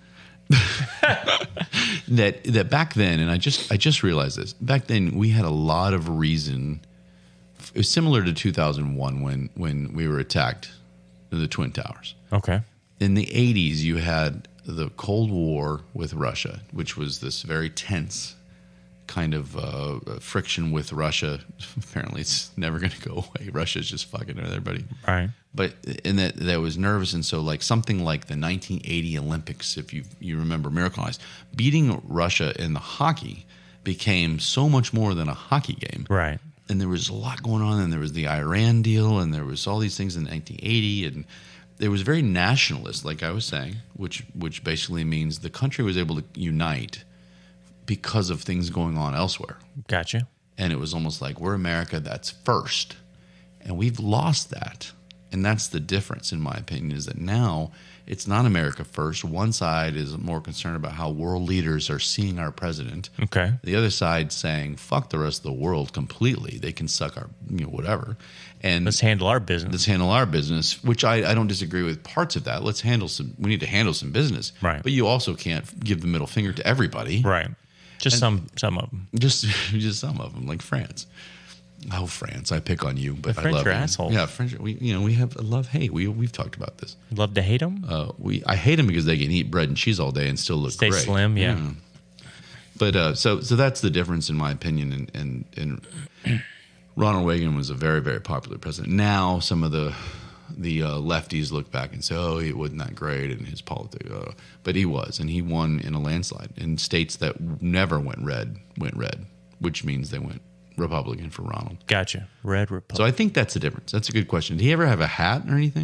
that back then, and I just realized this, back then we had a lot of reason. It was similar to 2001 when we were attacked, the Twin Towers. Okay. In the 80s, you had the Cold War with Russia, which was this very tense kind of friction with Russia. Apparently, it's never going to go away. Russia's just fucking with everybody. Right. But and that was nervous, and so like something like the 1980 Olympics, if you remember, Miracle on Ice, beating Russia in the hockey became so much more than a hockey game. Right. And there was a lot going on, and there was the Iran deal, and there was all these things in 1980, and it was very nationalist, like I was saying, which basically means the country was able to unite because of things going on elsewhere. Gotcha. And it was almost like, we're America, that's first. And we've lost that. And that's the difference, in my opinion, is that now it's not America first. One side is more concerned about how world leaders are seeing our president. Okay. The other side saying, fuck the rest of the world completely. They can suck our, whatever. And let's handle our business. Which I don't disagree with parts of that. We need to handle some business. Right. But you also can't give the middle finger to everybody. Right. Just some of them. Just some of them, like France. Oh, France! I pick on you, but the French I love are you. assholes. Yeah, French. We have a love hate. We've talked about this. Love to hate them. I hate them because they can eat bread and cheese all day and still look Stay great. Slim. Yeah. But so that's the difference, in my opinion. And Ronald Reagan was a very, very popular president. Now some of the lefties look back and say, "Oh, he wasn't that great in his politics," but he was, and he won in a landslide. In states that never went red, which means they went Republican for Ronald. Gotcha. Red Republican. So I think that's the difference. That's a good question. Did he ever have a hat or anything?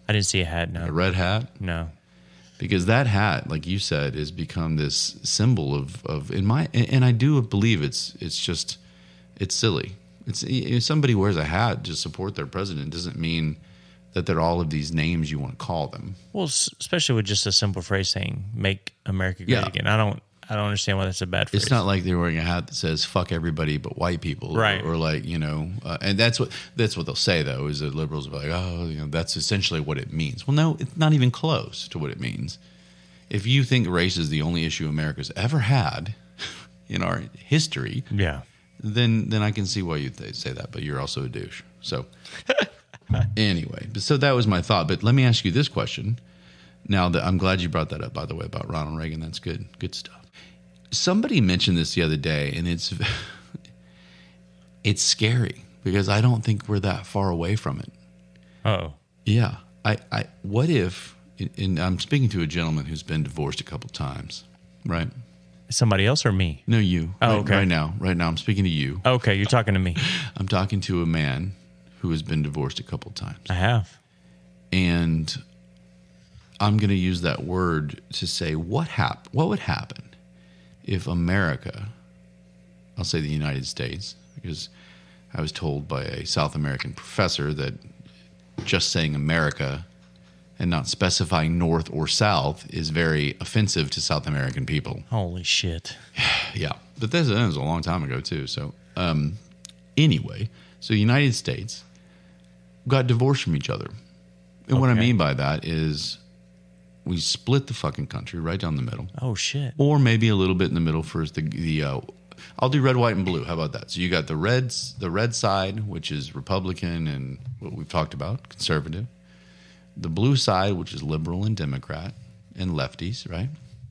I didn't see a hat. No, A red hat? no. Because that hat, like you said, has become this symbol of and I do believe it's silly. If somebody wears a hat to support their president doesn't mean that they're all of these names you want to call them. Well, especially with just a simple phrase saying "Make America Great Again." I don't understand why that's a bad phrase. It's not like they're wearing a hat that says "fuck everybody but white people," right? Or like and that's what they'll say though is that liberals will be like, oh, that's essentially what it means. Well, no, it's not even close to what it means. If you think race is the only issue America's ever had in our history, then I can see why you say that. But you're also a douche. So anyway, so that was my thought. But let me ask you this question. Now that I'm glad you brought that up, by the way, about Ronald Reagan. That's good stuff. Somebody mentioned this the other day, and it's scary because I don't think we're that far away from it. Oh, yeah. What if? And I'm speaking to a gentleman who's been divorced a couple times, right? Somebody else or me? No, you. Oh, okay. Right now, I'm speaking to you. Okay, you're talking to me. I'm talking to a man who has been divorced a couple times. I have. And I'm going to use that word to say what would happen if America, I'll say the United States, because I was told by a South American professor that just saying America and not specifying North or South is very offensive to South American people. Holy shit. Yeah. But that was a long time ago, too. So anyway, so United States got divorced from each other. And what I mean by that is we split the fucking country right down the middle. Oh, shit. Or maybe a little bit in the middle for the I'll do red, white, and blue. How about that? So you got the red side, which is Republican and what we've talked about, conservative. The blue side, which is liberal and Democrat and lefties, right?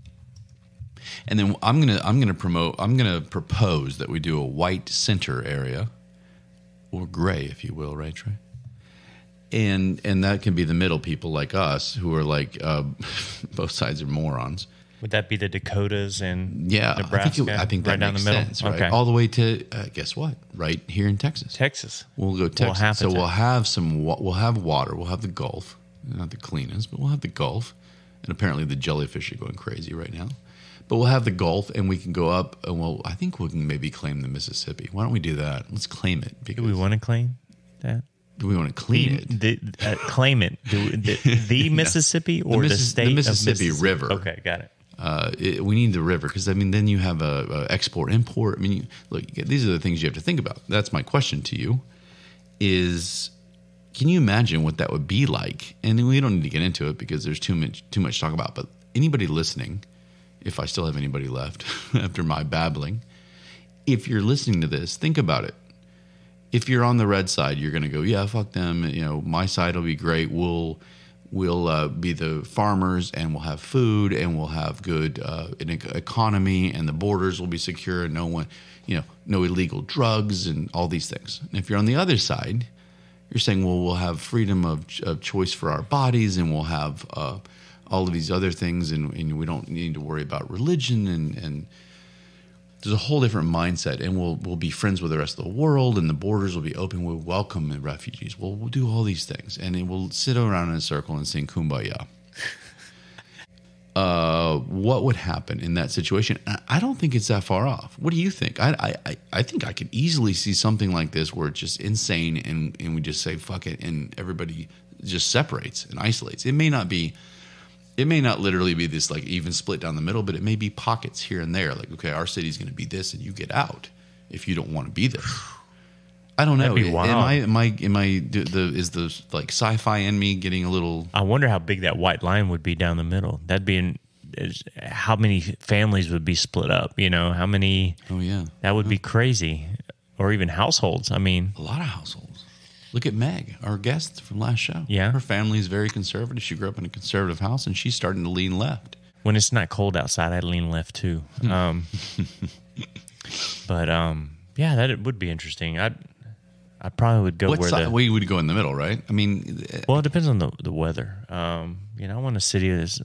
And then I'm gonna propose that we do a white center area, or gray, if you will, right, Trey? And that can be the middle people like us, who are like both sides are morons. Would that be the Dakotas and Nebraska? I think that right down makes the middle. sense, right? Okay. All the way to guess what? Right here in Texas. Texas. We'll go Texas. We'll have water. We'll have the Gulf. Not the cleanest, but we'll have the Gulf. And apparently the jellyfish are going crazy right now. But we'll have the Gulf, and we can go up, and I think we can maybe claim the Mississippi. Why don't we do that? Let's claim it. Do we want to claim that? Do we want to clean it? Claim it. The Mississippi or the state the of Mississippi River. Okay, got it. We need the river because, then you have a export-import. I mean, look, these are the things you have to think about. That's my question to you is, can you imagine what that would be like? And we don't need to get into it because there's too much to talk about. But anybody listening, if I still have anybody left after my babbling, if you're listening to this, think about it. If you're on the red side, you're going to go, yeah, fuck them. My side will be great. We'll be the farmers, and we'll have food, and we'll have good an economy, and the borders will be secure, and no one, no illegal drugs, and all these things. And if you're on the other side, you're saying, well, we'll have freedom of choice for our bodies, and we'll have all of these other things, and we don't need to worry about religion, and there's a whole different mindset, and we'll be friends with the rest of the world, and the borders will be open. We'll welcome the refugees. We'll do all these things, and we'll sit around in a circle and sing Kumbaya. What would happen in that situation? I don't think it's that far off. What do you think? I think I could easily see something like this where it's just insane, and we just say fuck it, and everybody just separates and isolates. It may not literally be this like even split down the middle, but it may be pockets here and there. Like, okay, our city's going to be this, and you get out if you don't want to be there. I don't know. That'd be wild. Is the like sci-fi in me getting a little? I wonder how big that white line would be down the middle. That'd be how many families would be split up? How many? Oh yeah, that would be crazy. Or even households. I mean, a lot of households. Look at Meg, our guest from last show. Yeah, her family is very conservative. She grew up in a conservative house, and she's starting to lean left. When it's not cold outside, I lean left too. But yeah, that would be interesting. I probably would go we would go in the middle, right? I mean, well, it depends on the weather. I want a city that's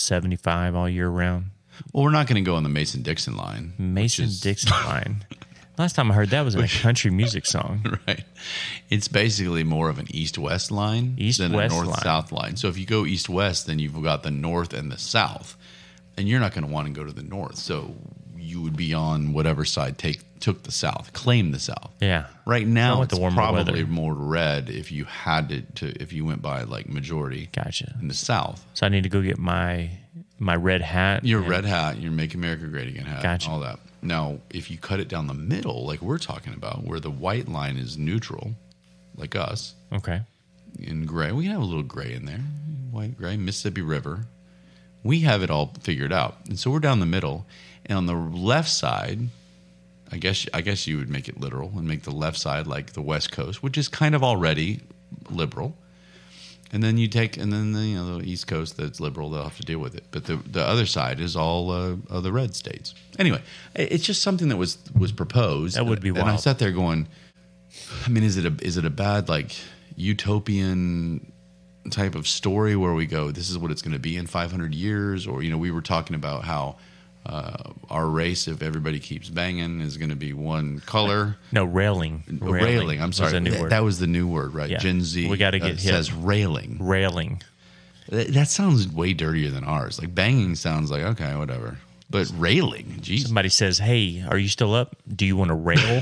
75 all year round. Well, we're not going to go on the Mason-Dixon line. Mason-Dixon line. Last time I heard that was in a country music song. Right. It's basically more of an east-west line than a north-south line. So if you go east-west, then you've got the north and the south. And you're not going to want to go to the north. So you would be on whatever side took the south, claim the south. Yeah. Right now, it's the probably weather. more red if you had if you went by like majority. Gotcha. In the south. So I need to go get my red hat. Your red hat, your Make America Great Again hat, Gotcha. all that. Now, if you cut it down the middle, like we're talking about, where the white line is neutral, like us, Okay. in gray, we can have a little gray in there. White, gray, Mississippi River. We have it all figured out. And so we're down the middle. And on the left side, I guess you would make it literal and make the left side like the West Coast, which is kind of already liberal. And then the East Coast that's liberal, they'll have to deal with it. But the other side is all the red states. Anyway, it's just something that was proposed. That would be wild. And I sat there going, I mean, is it a bad like utopian type of story where we go, this is what it's going to be in 500 years? Or, we were talking about how our race, if everybody keeps banging, is going to be one color. No, railing. Railing. I'm sorry. That was the new word, right? Yeah. Gen Z We got to get says railing. Railing. That sounds way dirtier than ours. Like banging sounds like, okay, whatever. But railing, Jesus. Somebody says, hey, are you still up? Do you want to rail?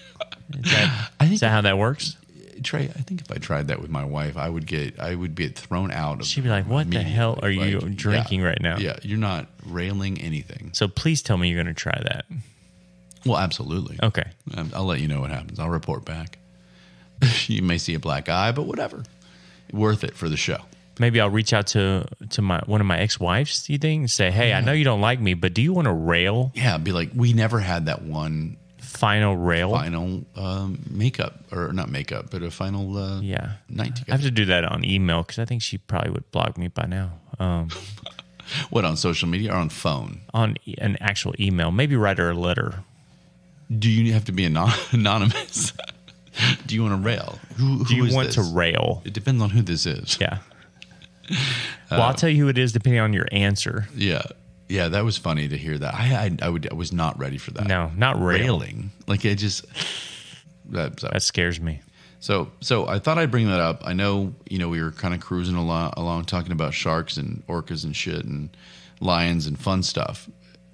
Is that how that works? Trey, I think if I tried that with my wife, I would be thrown out of. She'd be like, "What the hell are you drinking right now?" Yeah, you're not railing anything. So please tell me you're going to try that. Well, absolutely. Okay. I'll let you know what happens. I'll report back. You may see a black eye, but whatever. Worth it for the show. Maybe I'll reach out to one of my ex-wives, do you think? And say, hey, I know you don't like me, but do you want to rail? Yeah, be like, we never had that one final rail. Final makeup, or not makeup, but a final night together. I have to do that on email because I think she probably would block me by now. What, on social media or on phone? On an actual email. Maybe write her a letter. Do you have to be anonymous? Do you want to rail? Who do you is want this? to rail? It depends on who this is. Yeah. Well, I'll tell you who it is depending on your answer. Yeah. Yeah, that was funny to hear that. I was not ready for that. No, not railing. Like it just that scares me. So I thought I'd bring that up. I know, we were kind of cruising along talking about sharks and orcas and shit and lions and fun stuff.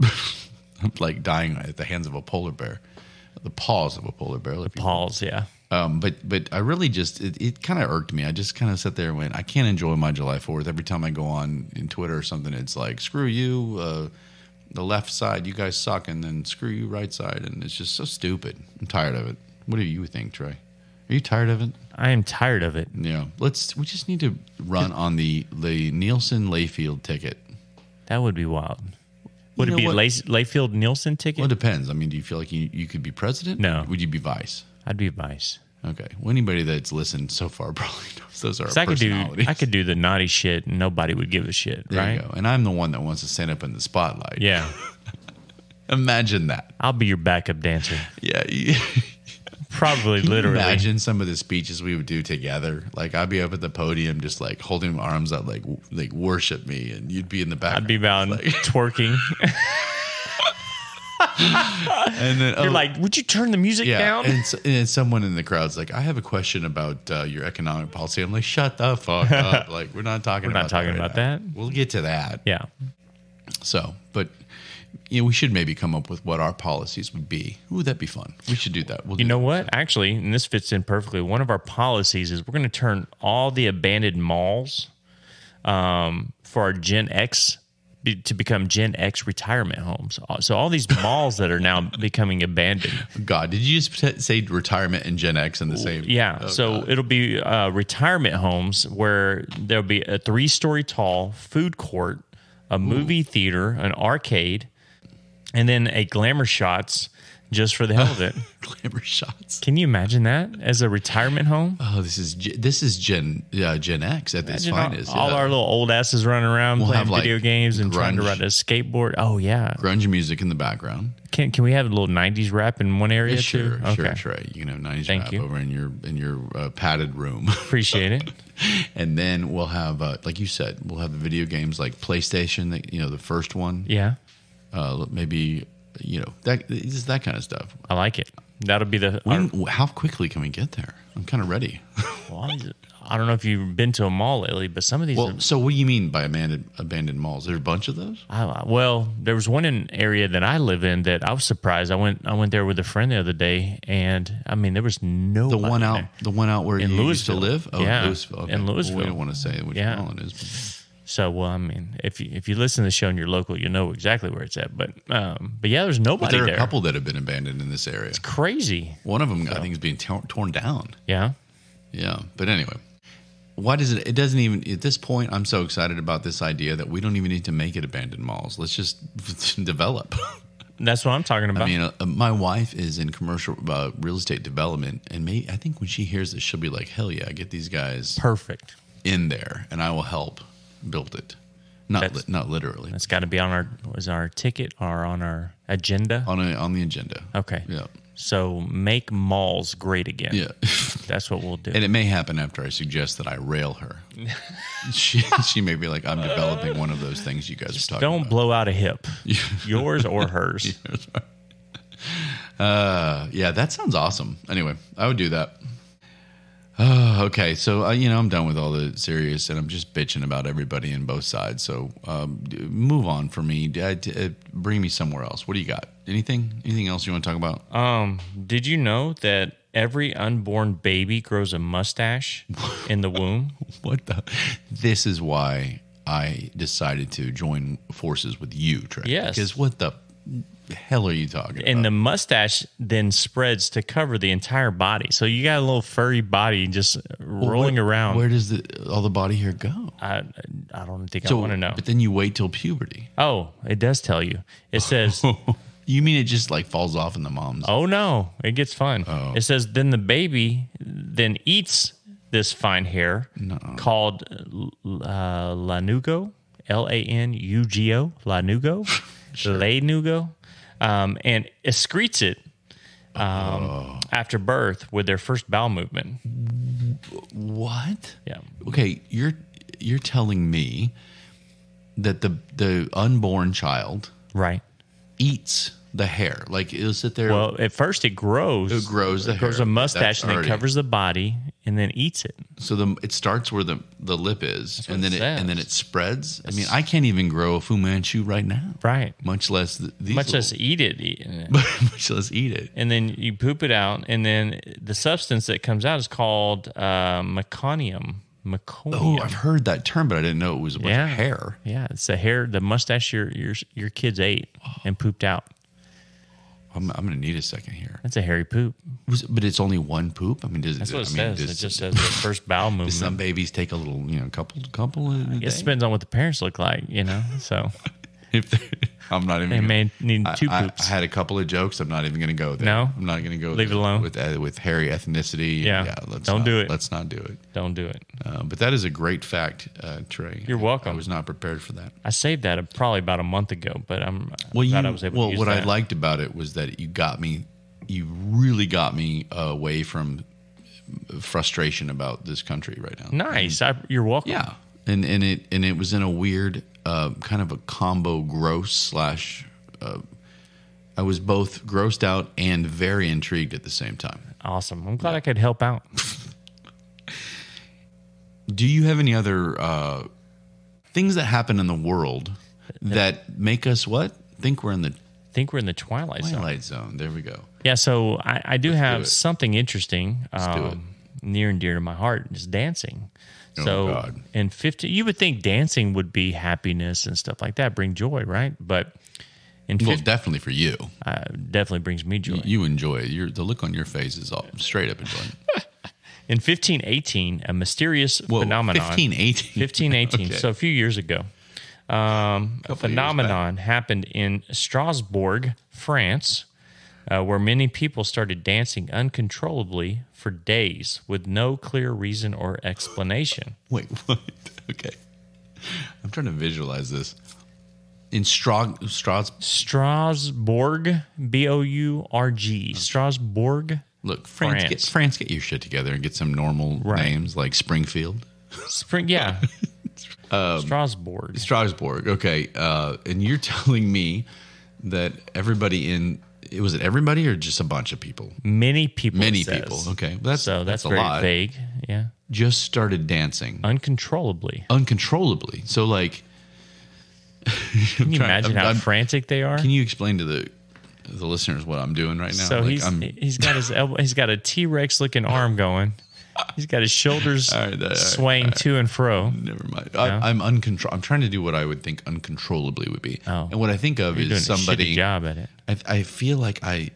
I'm like dying at the hands of a polar bear. The paws of a polar bear. The paws, yeah. But I really just, it kind of irked me. I just kind of sat there and went, I can't enjoy my July 4th. Every time I go on in Twitter or something, it's like, screw you, the left side, you guys suck, and then screw you, right side. And it's just so stupid. I'm tired of it. What do you think, Trey? Are you tired of it? I am tired of it. Yeah. We just need to run on the Nielson Lafield ticket. That would be wild. Would it be Lafield Nielsen ticket? Well, it depends. I mean, do you feel like you could be president? No. Would you be vice? I'd be vice. Okay. Well, anybody that's listened so far probably knows those are our personalities. I could do the naughty shit and nobody would give a shit, there right? You go. And I'm the one that wants to stand up in the spotlight. Yeah. Imagine that. I'll be your backup dancer. Yeah. Probably, literally. Imagine some of the speeches we would do together. Like I'd be up at the podium, just like holding my arms out, like worship me, and you'd be in the back. I'd be about twerking. And then you're like, would you turn the music down? And someone in the crowd's like, I have a question about your economic policy. I'm like, shut the fuck up. Like we're not talking about that. We'll get to that. Yeah. So, but we should maybe come up with what our policies would be. Ooh, that'd be fun. We should do that. You know what? Actually, and this fits in perfectly. One of our policies is we're going to turn all the abandoned malls for our GenX to become GenX retirement homes. So all these malls that are now becoming abandoned. God, did you just say retirement and Gen X in the same? Yeah. It'll be retirement homes where there'll be a 3-story tall food court, a movie theater, an arcade, and then a Glamour Shots just for the hell of it. Glamour Shots. Can you imagine that as a retirement home? Oh, this is Gen X at its finest. All our little old asses running around playing video games and trying to ride a skateboard. Oh yeah, grunge music in the background. Can we have a little 90s rap in one area too? Okay. Sure. You can have 90s rap over in your padded room. Appreciate it. And then we'll have, like you said, we'll have the video games like PlayStation. The first one. Yeah. Maybe. That kind of stuff. I like it. That'll be the. How quickly can we get there? I'm kind of ready. Well, I don't know if you've been to a mall lately, but some of these. Well, so what do you mean by abandoned malls? There's a bunch of those. Well, there was one in an area that I live in that I was surprised. I went there with a friend the other day, and I mean there was no. The one out where in you used to Louisville. live. Oh, Yeah, Louisville. Okay. in Louisville. Well, we don't want to say which mall it is. So, well, I mean, if you listen to the show and you're local, you know exactly where it's at. But yeah, there's nobody But there are there. a couple that have been abandoned in this area. It's crazy. One of them, I think, is being torn down. Yeah. Yeah. But anyway, why does it doesn't even, at this point, I'm so excited about this idea that we don't even need to make it abandoned malls. Let's just develop. That's what I'm talking about. I mean, my wife is in commercial real estate development, and I think when she hears this, she'll be like, hell yeah, get these guys perfect in there, and I will help build it. Not literally. That's got to be on our ticket or on our agenda. On the agenda. Okay. Yeah. So make malls great again. Yeah. That's what we'll do. And it may happen after I suggest that I rail her. she may be like, I'm developing one of those things you guys are talking about. Don't blow out a hip. Yours or hers. Yeah, that sounds awesome. Anyway, I would do that. Okay, so I'm done with all the serious, and I'm just bitching about everybody in both sides. So move on for me. Bring me somewhere else. What do you got? Anything else you want to talk about? Did you know that every unborn baby grows a mustache in the womb? What the? This is why I decided to join forces with you, Trey. Yes. Because what the hell are you talking about? And the mustache then spreads to cover the entire body. So you got a little furry body just rolling around. Where does all the body hair go? I don't think I want to know. But then you wait till puberty. Oh, it does tell you. It says... You mean it just like falls off in the mom's? Oh, no. It gets fun. Oh. It says then the baby then eats this fine hair called lanugo, Lanugo, lanugo, Sure. lanugo, and excretes it after birth with their first bowel movement. What? Yeah. Okay, you're telling me that the unborn child Right. eats the hair, like it'll sit there. Well, at first it grows. It grows the hair. a mustache That's and then already- covers the body and then eats it. So it starts where the lip is, what and then it says. it spreads. I mean, I can't even grow a Fu Manchu right now, Right. much less these. Much less little- eat it. much less eat it. And then you poop it out, and then the substance that comes out is called meconium. Oh, I've heard that term, but I didn't know it was a bunch of hair. Yeah, it's the hair, the mustache your kids ate and pooped out. I'm going to need a second here. That's a hairy poop. But it's only one poop. I mean, That's what it says. It just says the first bowel movement. Some babies take a little, couple. I guess it depends on what the parents look like, So I'm not even. they may need two I poops. had a couple of jokes. I'm not even going to go there. No? I'm not going to go. Leave it there alone? with hairy ethnicity. Yeah. Don't do it. Let's not do it. Don't do it. But that is a great fact, Trey. You're welcome. I was not prepared for that. I saved that probably about a month ago, but I'm Well, glad I was able to use what that. I liked about it was that you really got me away from frustration about this country right now. Nice. You're welcome. Yeah, and it was in a weird kind of a combo gross / I was both grossed out and very intrigued at the same time. Awesome. I'm glad I could help out. Do you have any other things that happen in the world that make us think we're in the Twilight Zone. Twilight Zone? There we go. Yeah, so I do have do it. something interesting do it. near and dear to my heart, is dancing. Oh, So God. in 50, you would think dancing would be happiness and stuff like that, bring joy, right? But in Well, 50, definitely for you. definitely brings me joy. You enjoy it. The look on your face is all straight up enjoyment. In 1518, a mysterious phenomenon. 1518. 1518. Okay. So a few years ago, a years phenomenon happened in Strasbourg, France, where many people started dancing uncontrollably for days with no clear reason or explanation. Wait, what? Okay. I'm trying to visualize this. In Strasbourg, Bourg, Strasbourg. Look, France. France, get your shit together and get some normal names like Springfield. Strasbourg. Strasbourg, okay. And you're telling me that everybody in was it everybody or just a bunch of people? Many people. Many people. Okay, that's a very lot. vague. Yeah, just started dancing uncontrollably. So like, can you imagine how frantic they are? Can you explain to the listeners what I'm doing right now? So like, he's got his elbow, he's got a T-Rex looking arm going. He's got his shoulders swaying to and fro. Never mind. I'm trying to do what I would think uncontrollably would be. Oh. And what I think of You're is doing somebody. A shitty job at it. I feel like I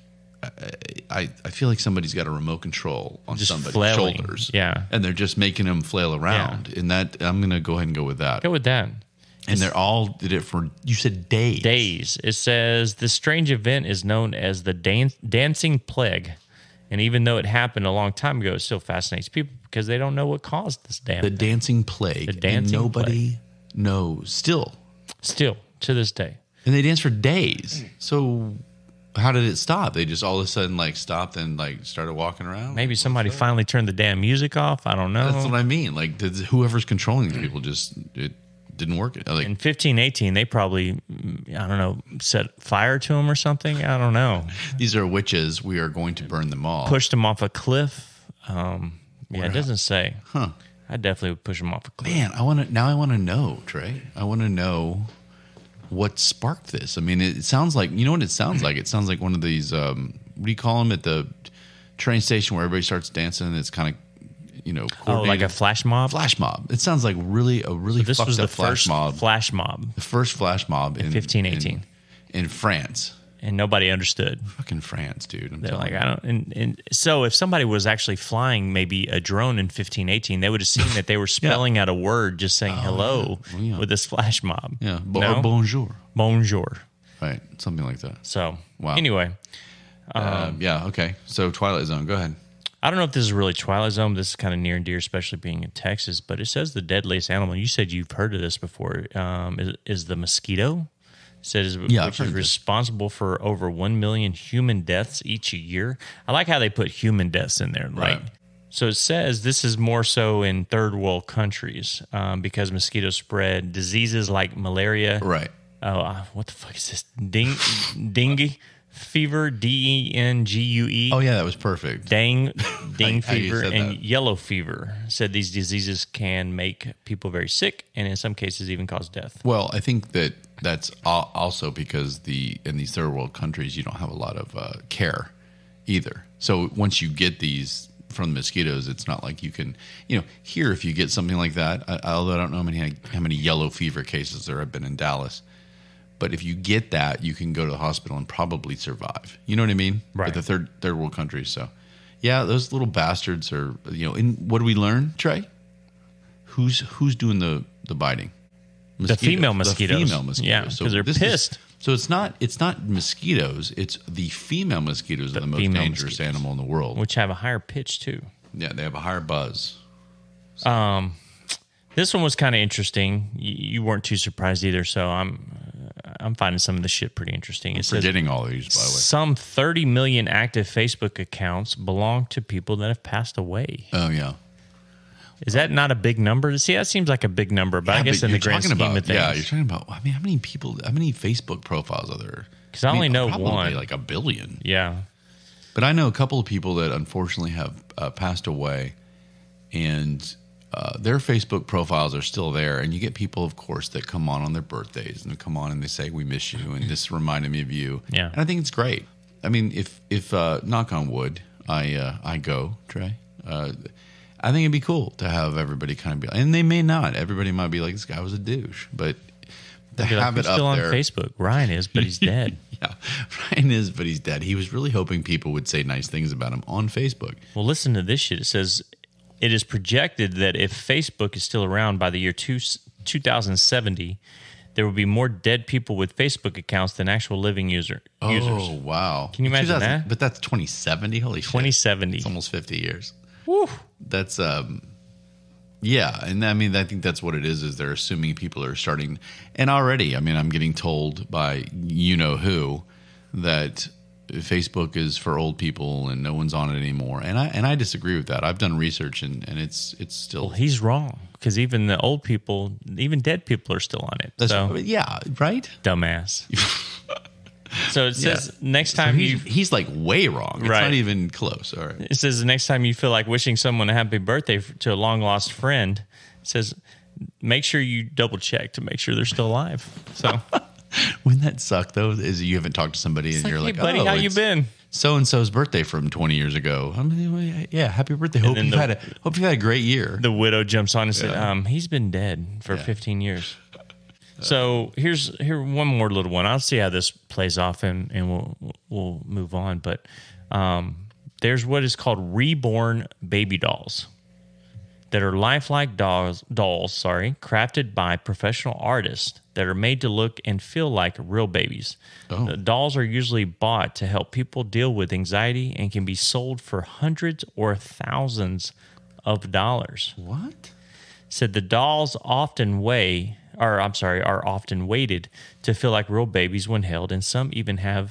feel like somebody's got a remote control on Just somebody's flailing. shoulders. Yeah. And they're just making them flail around. Yeah. And that I'm going to go ahead and go with that. Go with that. And they're all did it for, you said days. Days. It says the strange event is known as the dancing plague. And even though it happened a long time ago, it still fascinates people because they don't know what caused this damn The thing. dancing plague. The dancing and nobody plague. knows still. Still, to this day. And they danced for days. So how did it stop? They just all of a sudden like stopped and like started walking around? Maybe somebody finally turned the damn music off. I don't know. That's what I mean. Like whoever's controlling these people it didn't work. Like, in 1518, they probably, I don't know, set fire to them or something. I don't know. These are witches. We are going to burn them all. Pushed them off a cliff. It doesn't say. Huh. I definitely would push them off a cliff. Man, I want to know, Trey. I want to know what sparked this. I mean, it sounds like, you know what it sounds like? It sounds like one of these, what do you call them at the train station where everybody starts dancing and it's kind of, like a flash mob? Flash mob. It sounds like really this fucked was the up flash first mob. flash mob. The first flash mob in 1518. In France. And nobody understood. Fucking France, dude. They're like, I don't. And so if somebody was actually flying maybe a drone in 1518, they would have seen that they were spelling out a word just saying hello with this flash mob. Yeah. No? Or bonjour. Bonjour. Right. Something like that. So, wow. Anyway. Yeah. Okay. So Twilight Zone. Go ahead. I don't know if this is really Twilight Zone. This is kind of near and dear, especially being in Texas. But it says the deadliest animal. You said you've heard of this before. Is the mosquito? It says which is responsible for over 1 million human deaths each year. I like how they put human deaths in there. Right. So it says this is more so in third world countries because mosquitoes spread diseases like malaria. Right. What the fuck is this? Dengue fever, dengue. Oh, yeah, that was perfect. Dengue fever and that. Yellow fever. Said these diseases can make people very sick and in some cases even cause death. Well, I think that's also because in these third world countries, you don't have a lot of care either. So once you get these from the mosquitoes, it's not like you can, here if you get something like that, although I don't know how many yellow fever cases there have been in Dallas. But if you get that, you can go to the hospital and probably survive. You know what I mean? Right. With the third world countries. So, yeah, those little bastards are. And what do we learn, Trey? Who's doing the biting? The female mosquitoes. The female mosquitoes. Yeah, because they're pissed. So it's not mosquitoes. It's the female mosquitoes are the most dangerous animal in the world, which have a higher pitch too. Yeah, they have a higher buzz. So. This one was kind of interesting. You weren't too surprised either, so I'm finding some of the shit pretty interesting. It forgetting all these, by the way. Some 30 million active Facebook accounts belong to people that have passed away. Oh, yeah. Is that not a big number? See, that seems like a big number, but I guess in the grand scheme of things. Yeah, you're talking about, how many Facebook profiles are there? Because I only know one. Like 1 billion. Yeah. But I know a couple of people that unfortunately have passed away, and their Facebook profiles are still there. And you get people, of course, that come on their birthdays and they come on and they say, we miss you, and this reminded me of you. Yeah. And I think it's great. I mean, if knock on wood, I go, Trey, I think it'd be cool to have everybody kind of be, and they may not. Everybody might be like, this guy was a douche, but to have it up still on there. Facebook. Ryan is, but he's dead. Yeah, Ryan is, but he's dead. He was really hoping people would say nice things about him on Facebook. Well, listen to this shit. It says, it is projected that if Facebook is still around by the year 2070, there will be more dead people with Facebook accounts than actual living users. Oh, wow. Can you imagine that? But that's 2070? Holy shit. 2070. It's almost 50 years. Woo. That's, yeah. And I mean, I think that's what it is they're assuming people are starting. And already, I mean, I'm getting told by you-know-who that Facebook is for old people and no one's on it anymore. And I disagree with that. I've done research and it's still. Well, he's wrong because even the old people, even dead people are still on it. Yeah, right? Dumbass. So it says next So time he's like way wrong. It's Right. not even close. All right. it says the next time you feel like wishing someone a happy birthday to a long lost friend, it says make sure you double check to make sure they're still alive. So Wouldn't that suck though? Is you haven't talked to somebody and like, you're hey like, buddy, oh, how you it's been? so and so's birthday from 20 years ago. I mean, yeah, happy birthday. Hope then you've had a great year. The widow jumps on and said, he's been dead for 15 years. So here one more little one. I'll see how this plays off and we'll move on. But there's what is called reborn baby dolls that are lifelike dolls, crafted by professional artists that are made to look and feel like real babies. Oh. The dolls are usually bought to help people deal with anxiety and can be sold for hundreds or thousands of dollars. What? Said the dolls are often weighted to feel like real babies when held, and some even have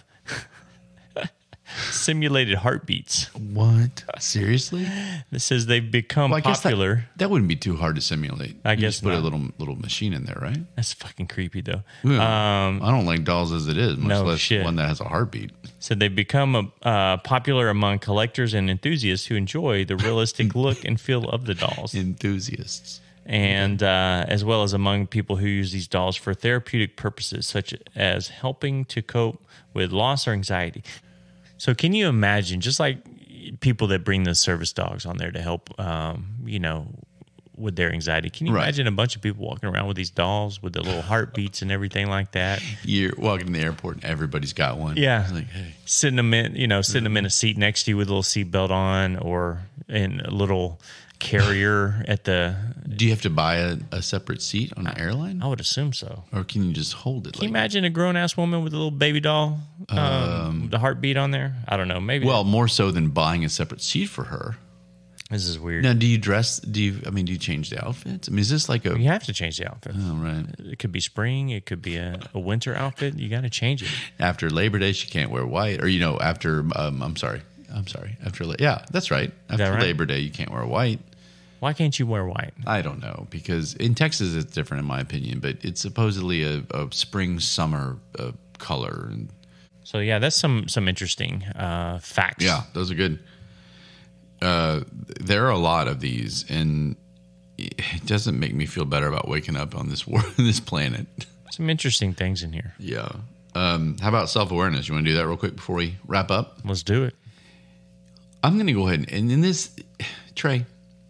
simulated heartbeats. What? Seriously? It says they've become Well, I guess popular. that wouldn't be too hard to simulate. I You guess just put a not. little machine in there, right? That's fucking creepy, though. I don't like dolls as it is, much no less shit. one that has a heartbeat. Said they've become popular among collectors and enthusiasts who enjoy the realistic look and feel of the dolls. Enthusiasts. And as well as among people who use these dolls for therapeutic purposes, such as helping to cope with loss or anxiety. So can you imagine, just like people that bring the service dogs on there to help, with their anxiety, can you Right. imagine a bunch of people walking around with these dolls with the little heartbeats and everything like that? You're walking in the airport and everybody's got one. Yeah. It's like, hey. Sitting them in a seat next to you with a little seatbelt on, or in a little carrier at the. Do you have to buy a separate seat on an airline? I would assume so. Or can you just hold it? Can you imagine a grown ass woman with a little baby doll, with the heartbeat on there? I don't know. Maybe. Well, more so than buying a separate seat for her. This is weird. Now, do you change the outfits? I mean, is this like a... You have to change the outfit. Oh, right. It could be spring. It could be a winter outfit. You got to change it. After Labor Day, she can't wear white. Or, after... I'm sorry. Yeah, that's right. After right? Labor Day, you can't wear white. Why can't you wear white? I don't know, because in Texas it's different in my opinion, but it's supposedly a spring summer color. And So yeah, that's some interesting facts. yeah, those are good. There are a lot of these, and it doesn't make me feel better about waking up on this world, this planet. Some interesting things in here. Yeah. How about self-awareness? You want to do that real quick before we wrap up? Let's do it. I'm going to go ahead and in this, Trey,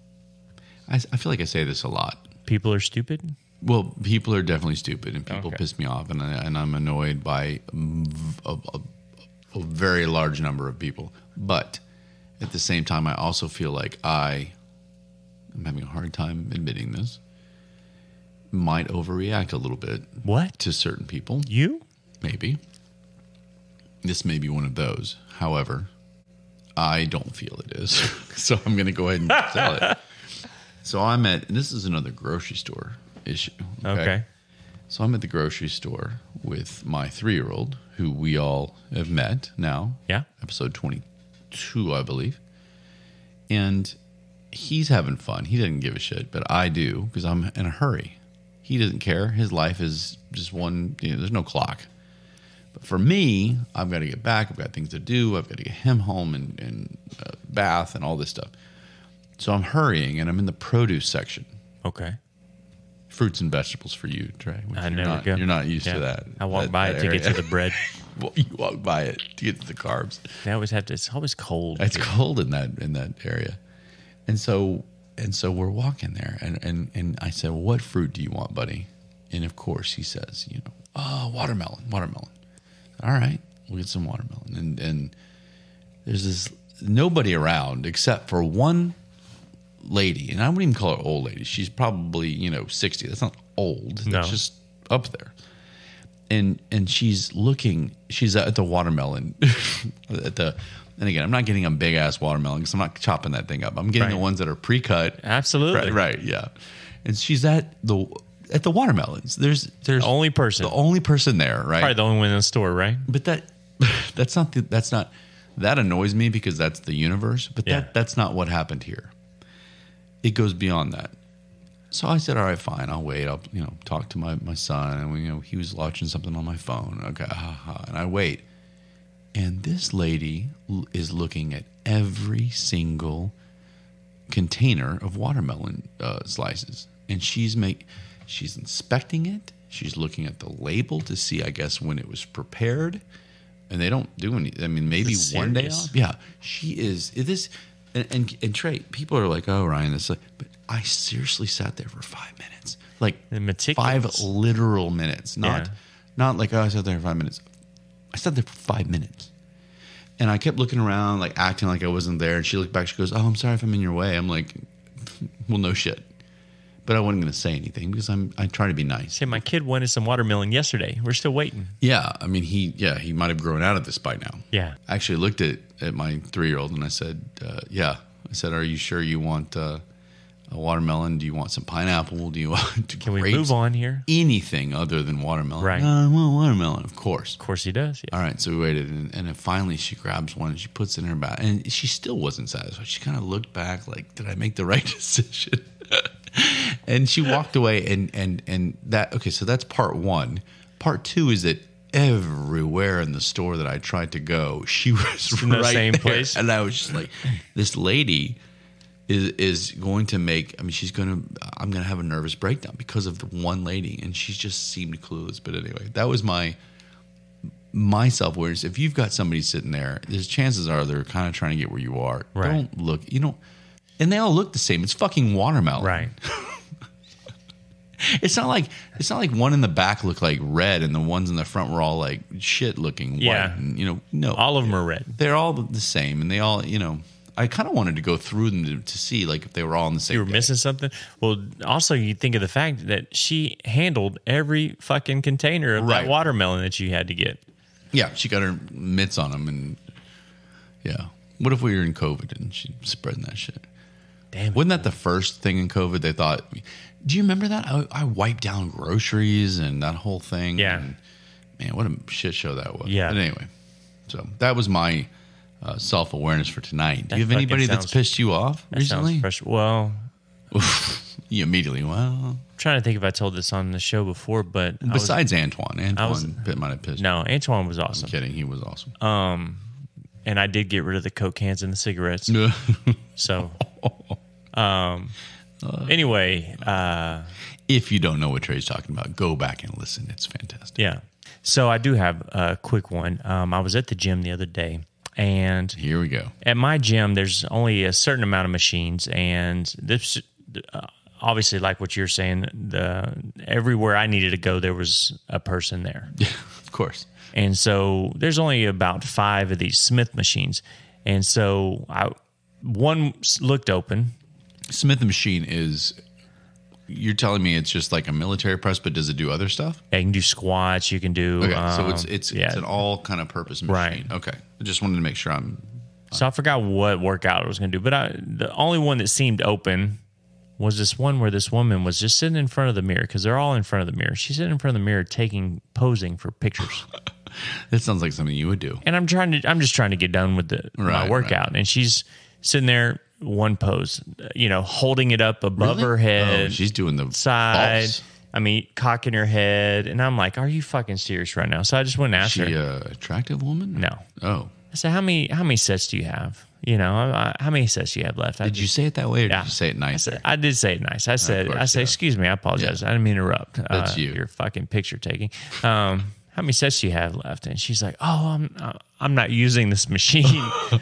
I feel like I say this a lot. People are stupid. Well, people are definitely stupid, and people Okay. piss me off, and I'm annoyed by a very large number of people. But at the same time, I also feel like I'm having a hard time admitting this, might overreact a little bit What? to certain people. You? Maybe. This may be one of those. However, I don't feel it is. So I'm going to go ahead and tell it. So this is another grocery store issue. Okay. So I'm at the grocery store with my 3-year-old, who we all have met now. Yeah. Episode 22, I believe. And he's having fun. He doesn't give a shit, but I do, because I'm in a hurry. He doesn't care. His life is just one, there's no clock. But for me, I've got to get back. I've got things to do. I've got to get him home and bath and all this stuff. So I'm hurrying, and I'm in the produce section. Okay. Fruits and vegetables for you, Trey. I never go. You're not used to that. I walk by it to get to the bread. Well, you walk by it to get to the carbs. They always have to. It's always cold. It's cold in that area, and so we're walking there, and I said, well, "What fruit do you want, buddy?" And of course, he says, watermelon. All right, we'll get some watermelon, and there's this nobody around except for one lady, and I wouldn't even call her old lady. She's probably 60. That's not old. No. That's just up there. And she's at the watermelon and again, I'm not getting a big ass watermelon because I'm not chopping that thing up. I'm getting the ones that are pre-cut. Absolutely. Right, yeah. And she's at the watermelons. There's The only person. the only person there, right? Probably the only one in the store, right? But that's not that annoys me because that's the universe, but Yeah. that's not what happened here. It goes beyond that. So I said, all right, fine, I'll wait. I'll talk to my son, and he was watching something on my phone. Okay, and I wait. And this lady is looking at every single container of watermelon slices. And she's inspecting it. She's looking at the label to see, I guess, when it was prepared. And they don't do any. I mean, maybe one day off. Yeah, she is. This and Trey. People are like, "Oh, Ryan, this." But I seriously sat there for 5 minutes, like 5 literal minutes, not like, "Oh, I sat there for 5 minutes." I sat there for 5 minutes, and I kept looking around, like acting like I wasn't there. And she looked back. She goes, "Oh, I'm sorry if I'm in your way." I'm like, "Well, no shit." But I wasn't going to say anything because I try to be nice. Say, my kid wanted some watermelon yesterday. We're still waiting. Yeah, I mean, he might have grown out of this by now. Yeah. I actually looked at my 3-year-old and I said, yeah. I said, "Are you sure you want a watermelon? Do you want some pineapple? Do you want Can we move on here? Anything other than watermelon?" Right. "No, I want watermelon." Of course. Of course he does. Yeah. All right, so we waited, and then finally she grabs one and she puts it in her bag, and she still wasn't satisfied. She kind of looked back like, "Did I make the right decision?" And she walked away, and that, okay, so that's part one. Part two is that everywhere in the store that I tried to go, she was in right the same there. place. And I was just like, this lady is going to make, I'm going to have a nervous breakdown because of the one lady, and she just seemed clueless. But anyway, that was my self-awareness. If you've got somebody sitting there, there's chances are they're kind of trying to get where you are. Right. Don't look, and they all look the same. It's fucking watermelon. Right. It's not like one in the back looked like red and the ones in the front were all like shit looking white. Yeah. And, no. All of them are red. They're all the same, and they all, I kind of wanted to go through them to see like if they were all in the same. You were missing something. Well, also you think of the fact that she handled every fucking container of that watermelon that you had to get. Yeah, she got her mitts on them, and yeah. What if we were in COVID and she's spreading that shit? Damn. Wasn't that the first thing in COVID they thought? Do you remember that? I wiped down groceries and that whole thing. Yeah. And, man, what a shit show that was. Yeah. But anyway, so that was my self-awareness for tonight. Do you have anybody that's pissed you off recently? Well, you immediately, I'm trying to think if I told this on the show before, but besides Antoine might have pissed. No, Antoine was awesome. I'm kidding. He was awesome. And I did get rid of the Coke cans and the cigarettes. So, anyway. If you don't know what Trey's talking about, go back and listen. It's fantastic. Yeah. So I do have a quick one. I was at the gym the other day, and here we go. At my gym, there's only a certain amount of machines, and this obviously, like what you're saying, everywhere I needed to go, there was a person there. Yeah, of course. And so there's only about 5 of these Smith machines. And so one looked open. Smith machine is, you're telling me it's just like a military press, but does it do other stuff? Yeah, you can do squats. You can do. Okay, so it's an all kind of purpose machine. Right. Okay. I just wanted to make sure So I forgot what workout I was going to do, but the only one that seemed open was this one where this woman was just sitting in front of the mirror, because they're all in front of the mirror. She's sitting in front of the mirror posing for pictures. That sounds like something you would do. And I'm just trying to get done with my workout. Right. And she's sitting there, one pose, holding it up above her head. Oh, she's doing the side. false. I mean, cocking her head. And I'm like, are you fucking serious right now? So I just went and asked her. Is she an attractive woman? No. Oh. I said, how many sets do you have? How many sets do you have left? Did you say it that way, or did you say it nice? I did say it nice. I said, excuse me, I apologize. Yeah. I didn't mean to interrupt. That's you. Your fucking picture taking. How many sets do you have left? And she's like, oh, I'm not using this machine.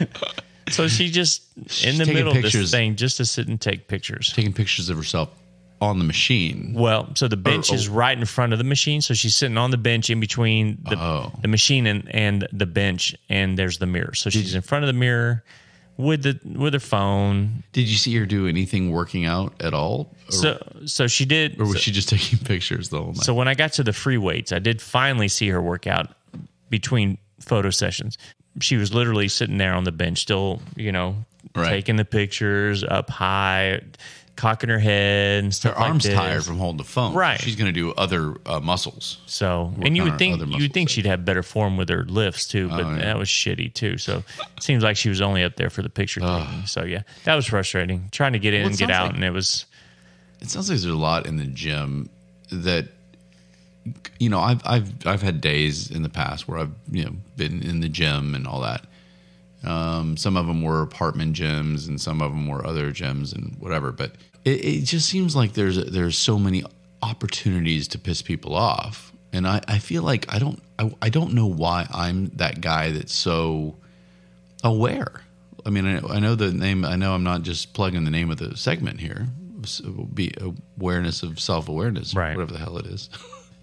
So she's in the middle of this thing just to sit and take pictures. Taking pictures of herself on the machine. Well, so the bench is right in front of the machine. So she's sitting on the bench in between the machine and the bench, and there's the mirror. So she's in front of the mirror with her phone. Did you see her do anything working out at all? So she did. Or was she just taking pictures the whole night? So when I got to the free weights, I did finally see her work out between photo sessions. She was literally sitting there on the bench, still, taking the pictures up high, cocking her head and stuff. Her arms tired from holding the phone. Right. She's going to do other muscles. So, and you would think she'd have better form with her lifts too, but that was shitty too. So it seems like she was only up there for the picture taking. So yeah, that was frustrating. Trying to get in and get out, and it was. It sounds like there's a lot in the gym that, I've had days in the past where I've been in the gym and all that. Some of them were apartment gyms and some of them were other gyms and whatever. But it just seems like there's so many opportunities to piss people off, and I feel like I don't know why I'm that guy that's so aware. I mean, I know the name. I know I'm not just plugging the name of the segment here. Be awareness of self-awareness, right? Whatever the hell it is.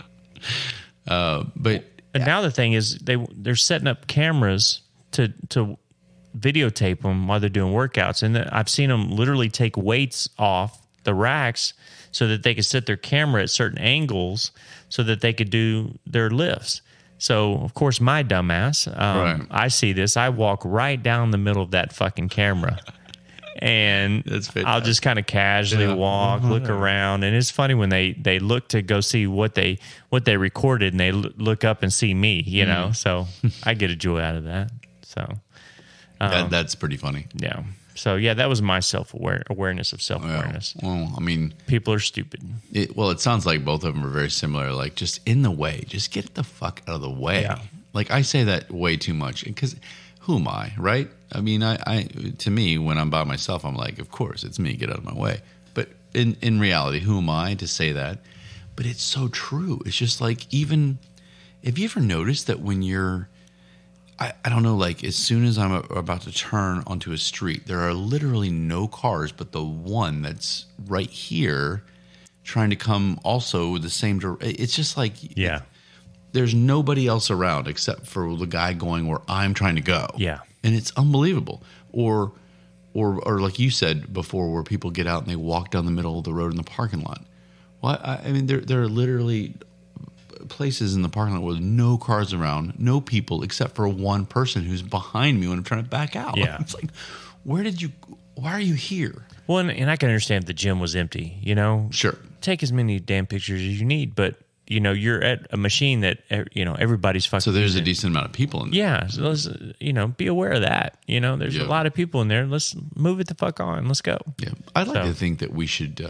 But now the thing is, they're setting up cameras to videotape them while they're doing workouts, and I've seen them literally take weights off the racks so that they could set their camera at certain angles so that they could do their lifts. So, of course, my dumbass, right. I see this. I walk right down the middle of that fucking camera. And I'll just kind of casually walk, look around. And it's funny when they look to go see what they recorded, and they look up and see me, you know. So I get a joy out of that. So that's pretty funny. Yeah. So, yeah, that was my awareness of self-awareness. Yeah. Well, I mean, people are stupid. It sounds like both of them are very similar. Like, just in the way. Just get the fuck out of the way. Yeah. Like, I say that way too much because who am I, right? I mean, to me, when I'm by myself, I'm like, of course, it's me. Get out of my way. But in reality, who am I to say that? But it's so true. It's just like, even, have you ever noticed that when you're, I don't know, like as soon as I'm about to turn onto a street, there are literally no cars but the one that's right here trying to come also the same direction. It's just like, there's nobody else around except for the guy going where I'm trying to go. Yeah. And it's unbelievable. Or like you said before, where people get out and they walk down the middle of the road in the parking lot. Well, I mean, there are literally places in the parking lot with no cars around, no people except for one person who's behind me when I'm trying to back out. Yeah. It's like, why are you here? Well, and I can understand if the gym was empty, you know? Sure. Take as many damn pictures as you need, but, you know, you're at a machine that, you know, everybody's fucking So there's using. a decent amount of people in there. Yeah. So let's, you know, be aware of that. You know, there's a lot of people in there. Let's move it the fuck on. Let's go. Yeah. I'd like to think that we should,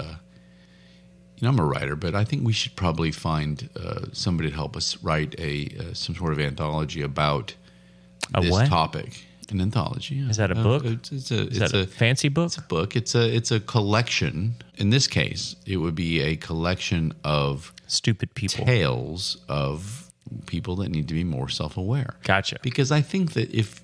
I'm a writer, but I think we should probably find somebody to help us write some sort of anthology about this topic. An anthology. Yeah. Is that a book? It's a fancy book? It's a book. It's a collection. In this case, it would be a collection of stupid people, tales of people that need to be more self-aware. Gotcha. Because I think that if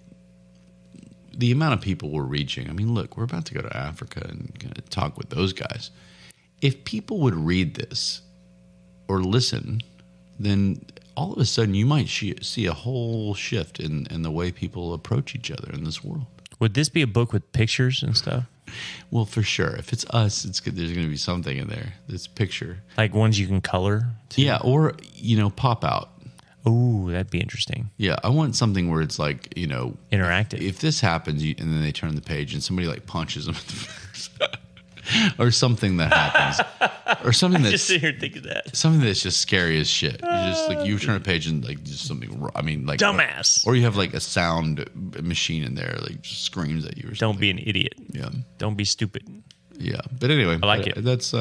the amount of people we're reaching, I mean, look, we're about to go to Africa and gonna talk with those guys. If people would read this or listen, then all of a sudden you might see a whole shift in the way people approach each other in this world. Would this be a book with pictures and stuff? Well, for sure. If it's us, there's going to be something in there. This picture. Like ones you can color? Yeah, or, pop out. Ooh, that'd be interesting. Yeah, I want something where it's like, interactive. If this happens and then they turn the page and somebody like punches them in the face. Or something that happens, or something that's just sit here thinking that something that's just scary as shit. You just like you turn a page and like just something. I mean, like dumbass, or you have like a sound machine in there, like just screams at you. Or something. Don't be an idiot. Yeah. Don't be stupid. Yeah, but anyway, I like it. That's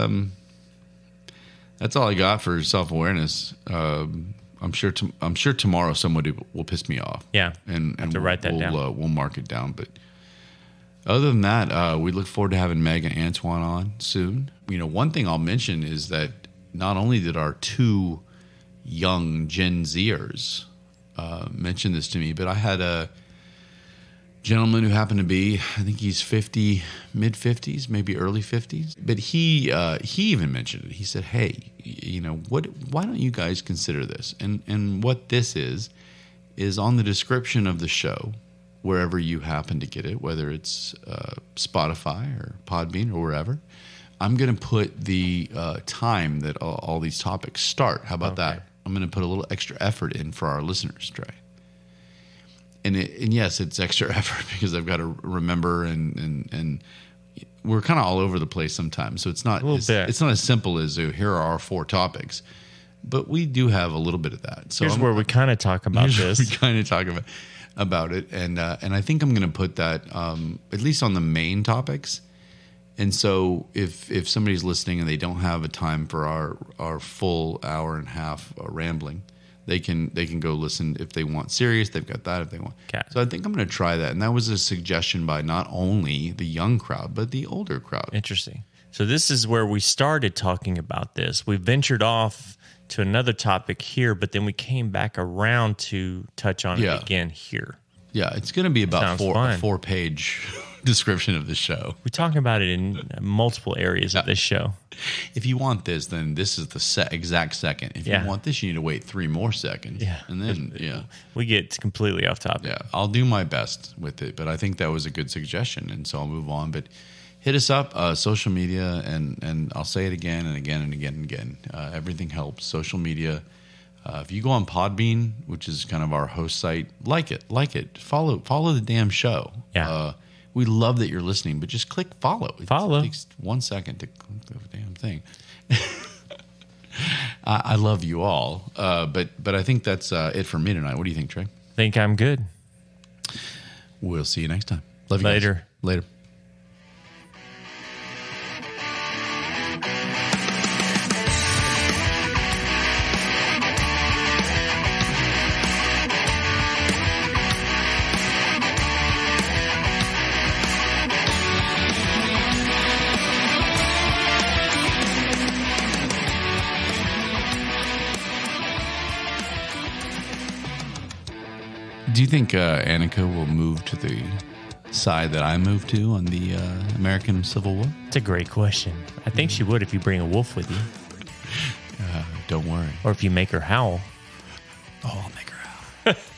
all I got for self-awareness. I'm sure tomorrow somebody will piss me off. Yeah, and have to write that down. We'll mark it down, but. Other than that, we look forward to having Meg and Antoine on soon. One thing I'll mention is that not only did our two young Gen Zers mention this to me, but I had a gentleman who happened to be, I think he's 50, mid-50s, maybe early 50s. But he even mentioned it. He said, hey, why don't you guys consider this? And what this is on the description of the show, wherever you happen to get it, whether it's Spotify or Podbean or wherever, I'm going to put the time that all these topics start. How about that? I'm going to put a little extra effort in for our listeners, Trey. And yes, it's extra effort because I've got to remember and we're kind of all over the place sometimes. So it's not as simple as here are our 4 topics, but we do have a little bit of that. So here's where we kind of talk about this. We kind of talk about it, and I think I'm going to put that at least on the main topics, And so if somebody's listening and they don't have a time for our full hour and a half rambling, they can go listen if they want serious. They've got that if they want. Okay. So I think I'm going to try that. And that was a suggestion by not only the young crowd, but the older crowd. Interesting. So this is where we started talking about this. We ventured off to another topic here, but then we came back around to touch on it again here. Yeah, it's going to be about a 4-page description of the show. We're talking about it in multiple areas of this show. If you want this, then this is the exact second. If you want this, you need to wait 3 more seconds. Yeah. And then, we get completely off topic. Yeah, I'll do my best with it, but I think that was a good suggestion, and so I'll move on. But hit us up, social media, and I'll say it again and again and again and again. Everything helps. Social media. If you go on Podbean, which is kind of our host site, like it, follow the damn show. Yeah. We love that you're listening, but just click follow. It takes 1 second to click the damn thing. I love you all, but I think that's it for me tonight. What do you think, Trey? Think I'm good. We'll see you next time. Love you Later. guys. Later. Do you think Annika will move to the side that I moved to on the American Civil War? It's a great question. I think she would if you bring a wolf with you. Don't worry. Or if you make her howl. Oh, I'll make her howl.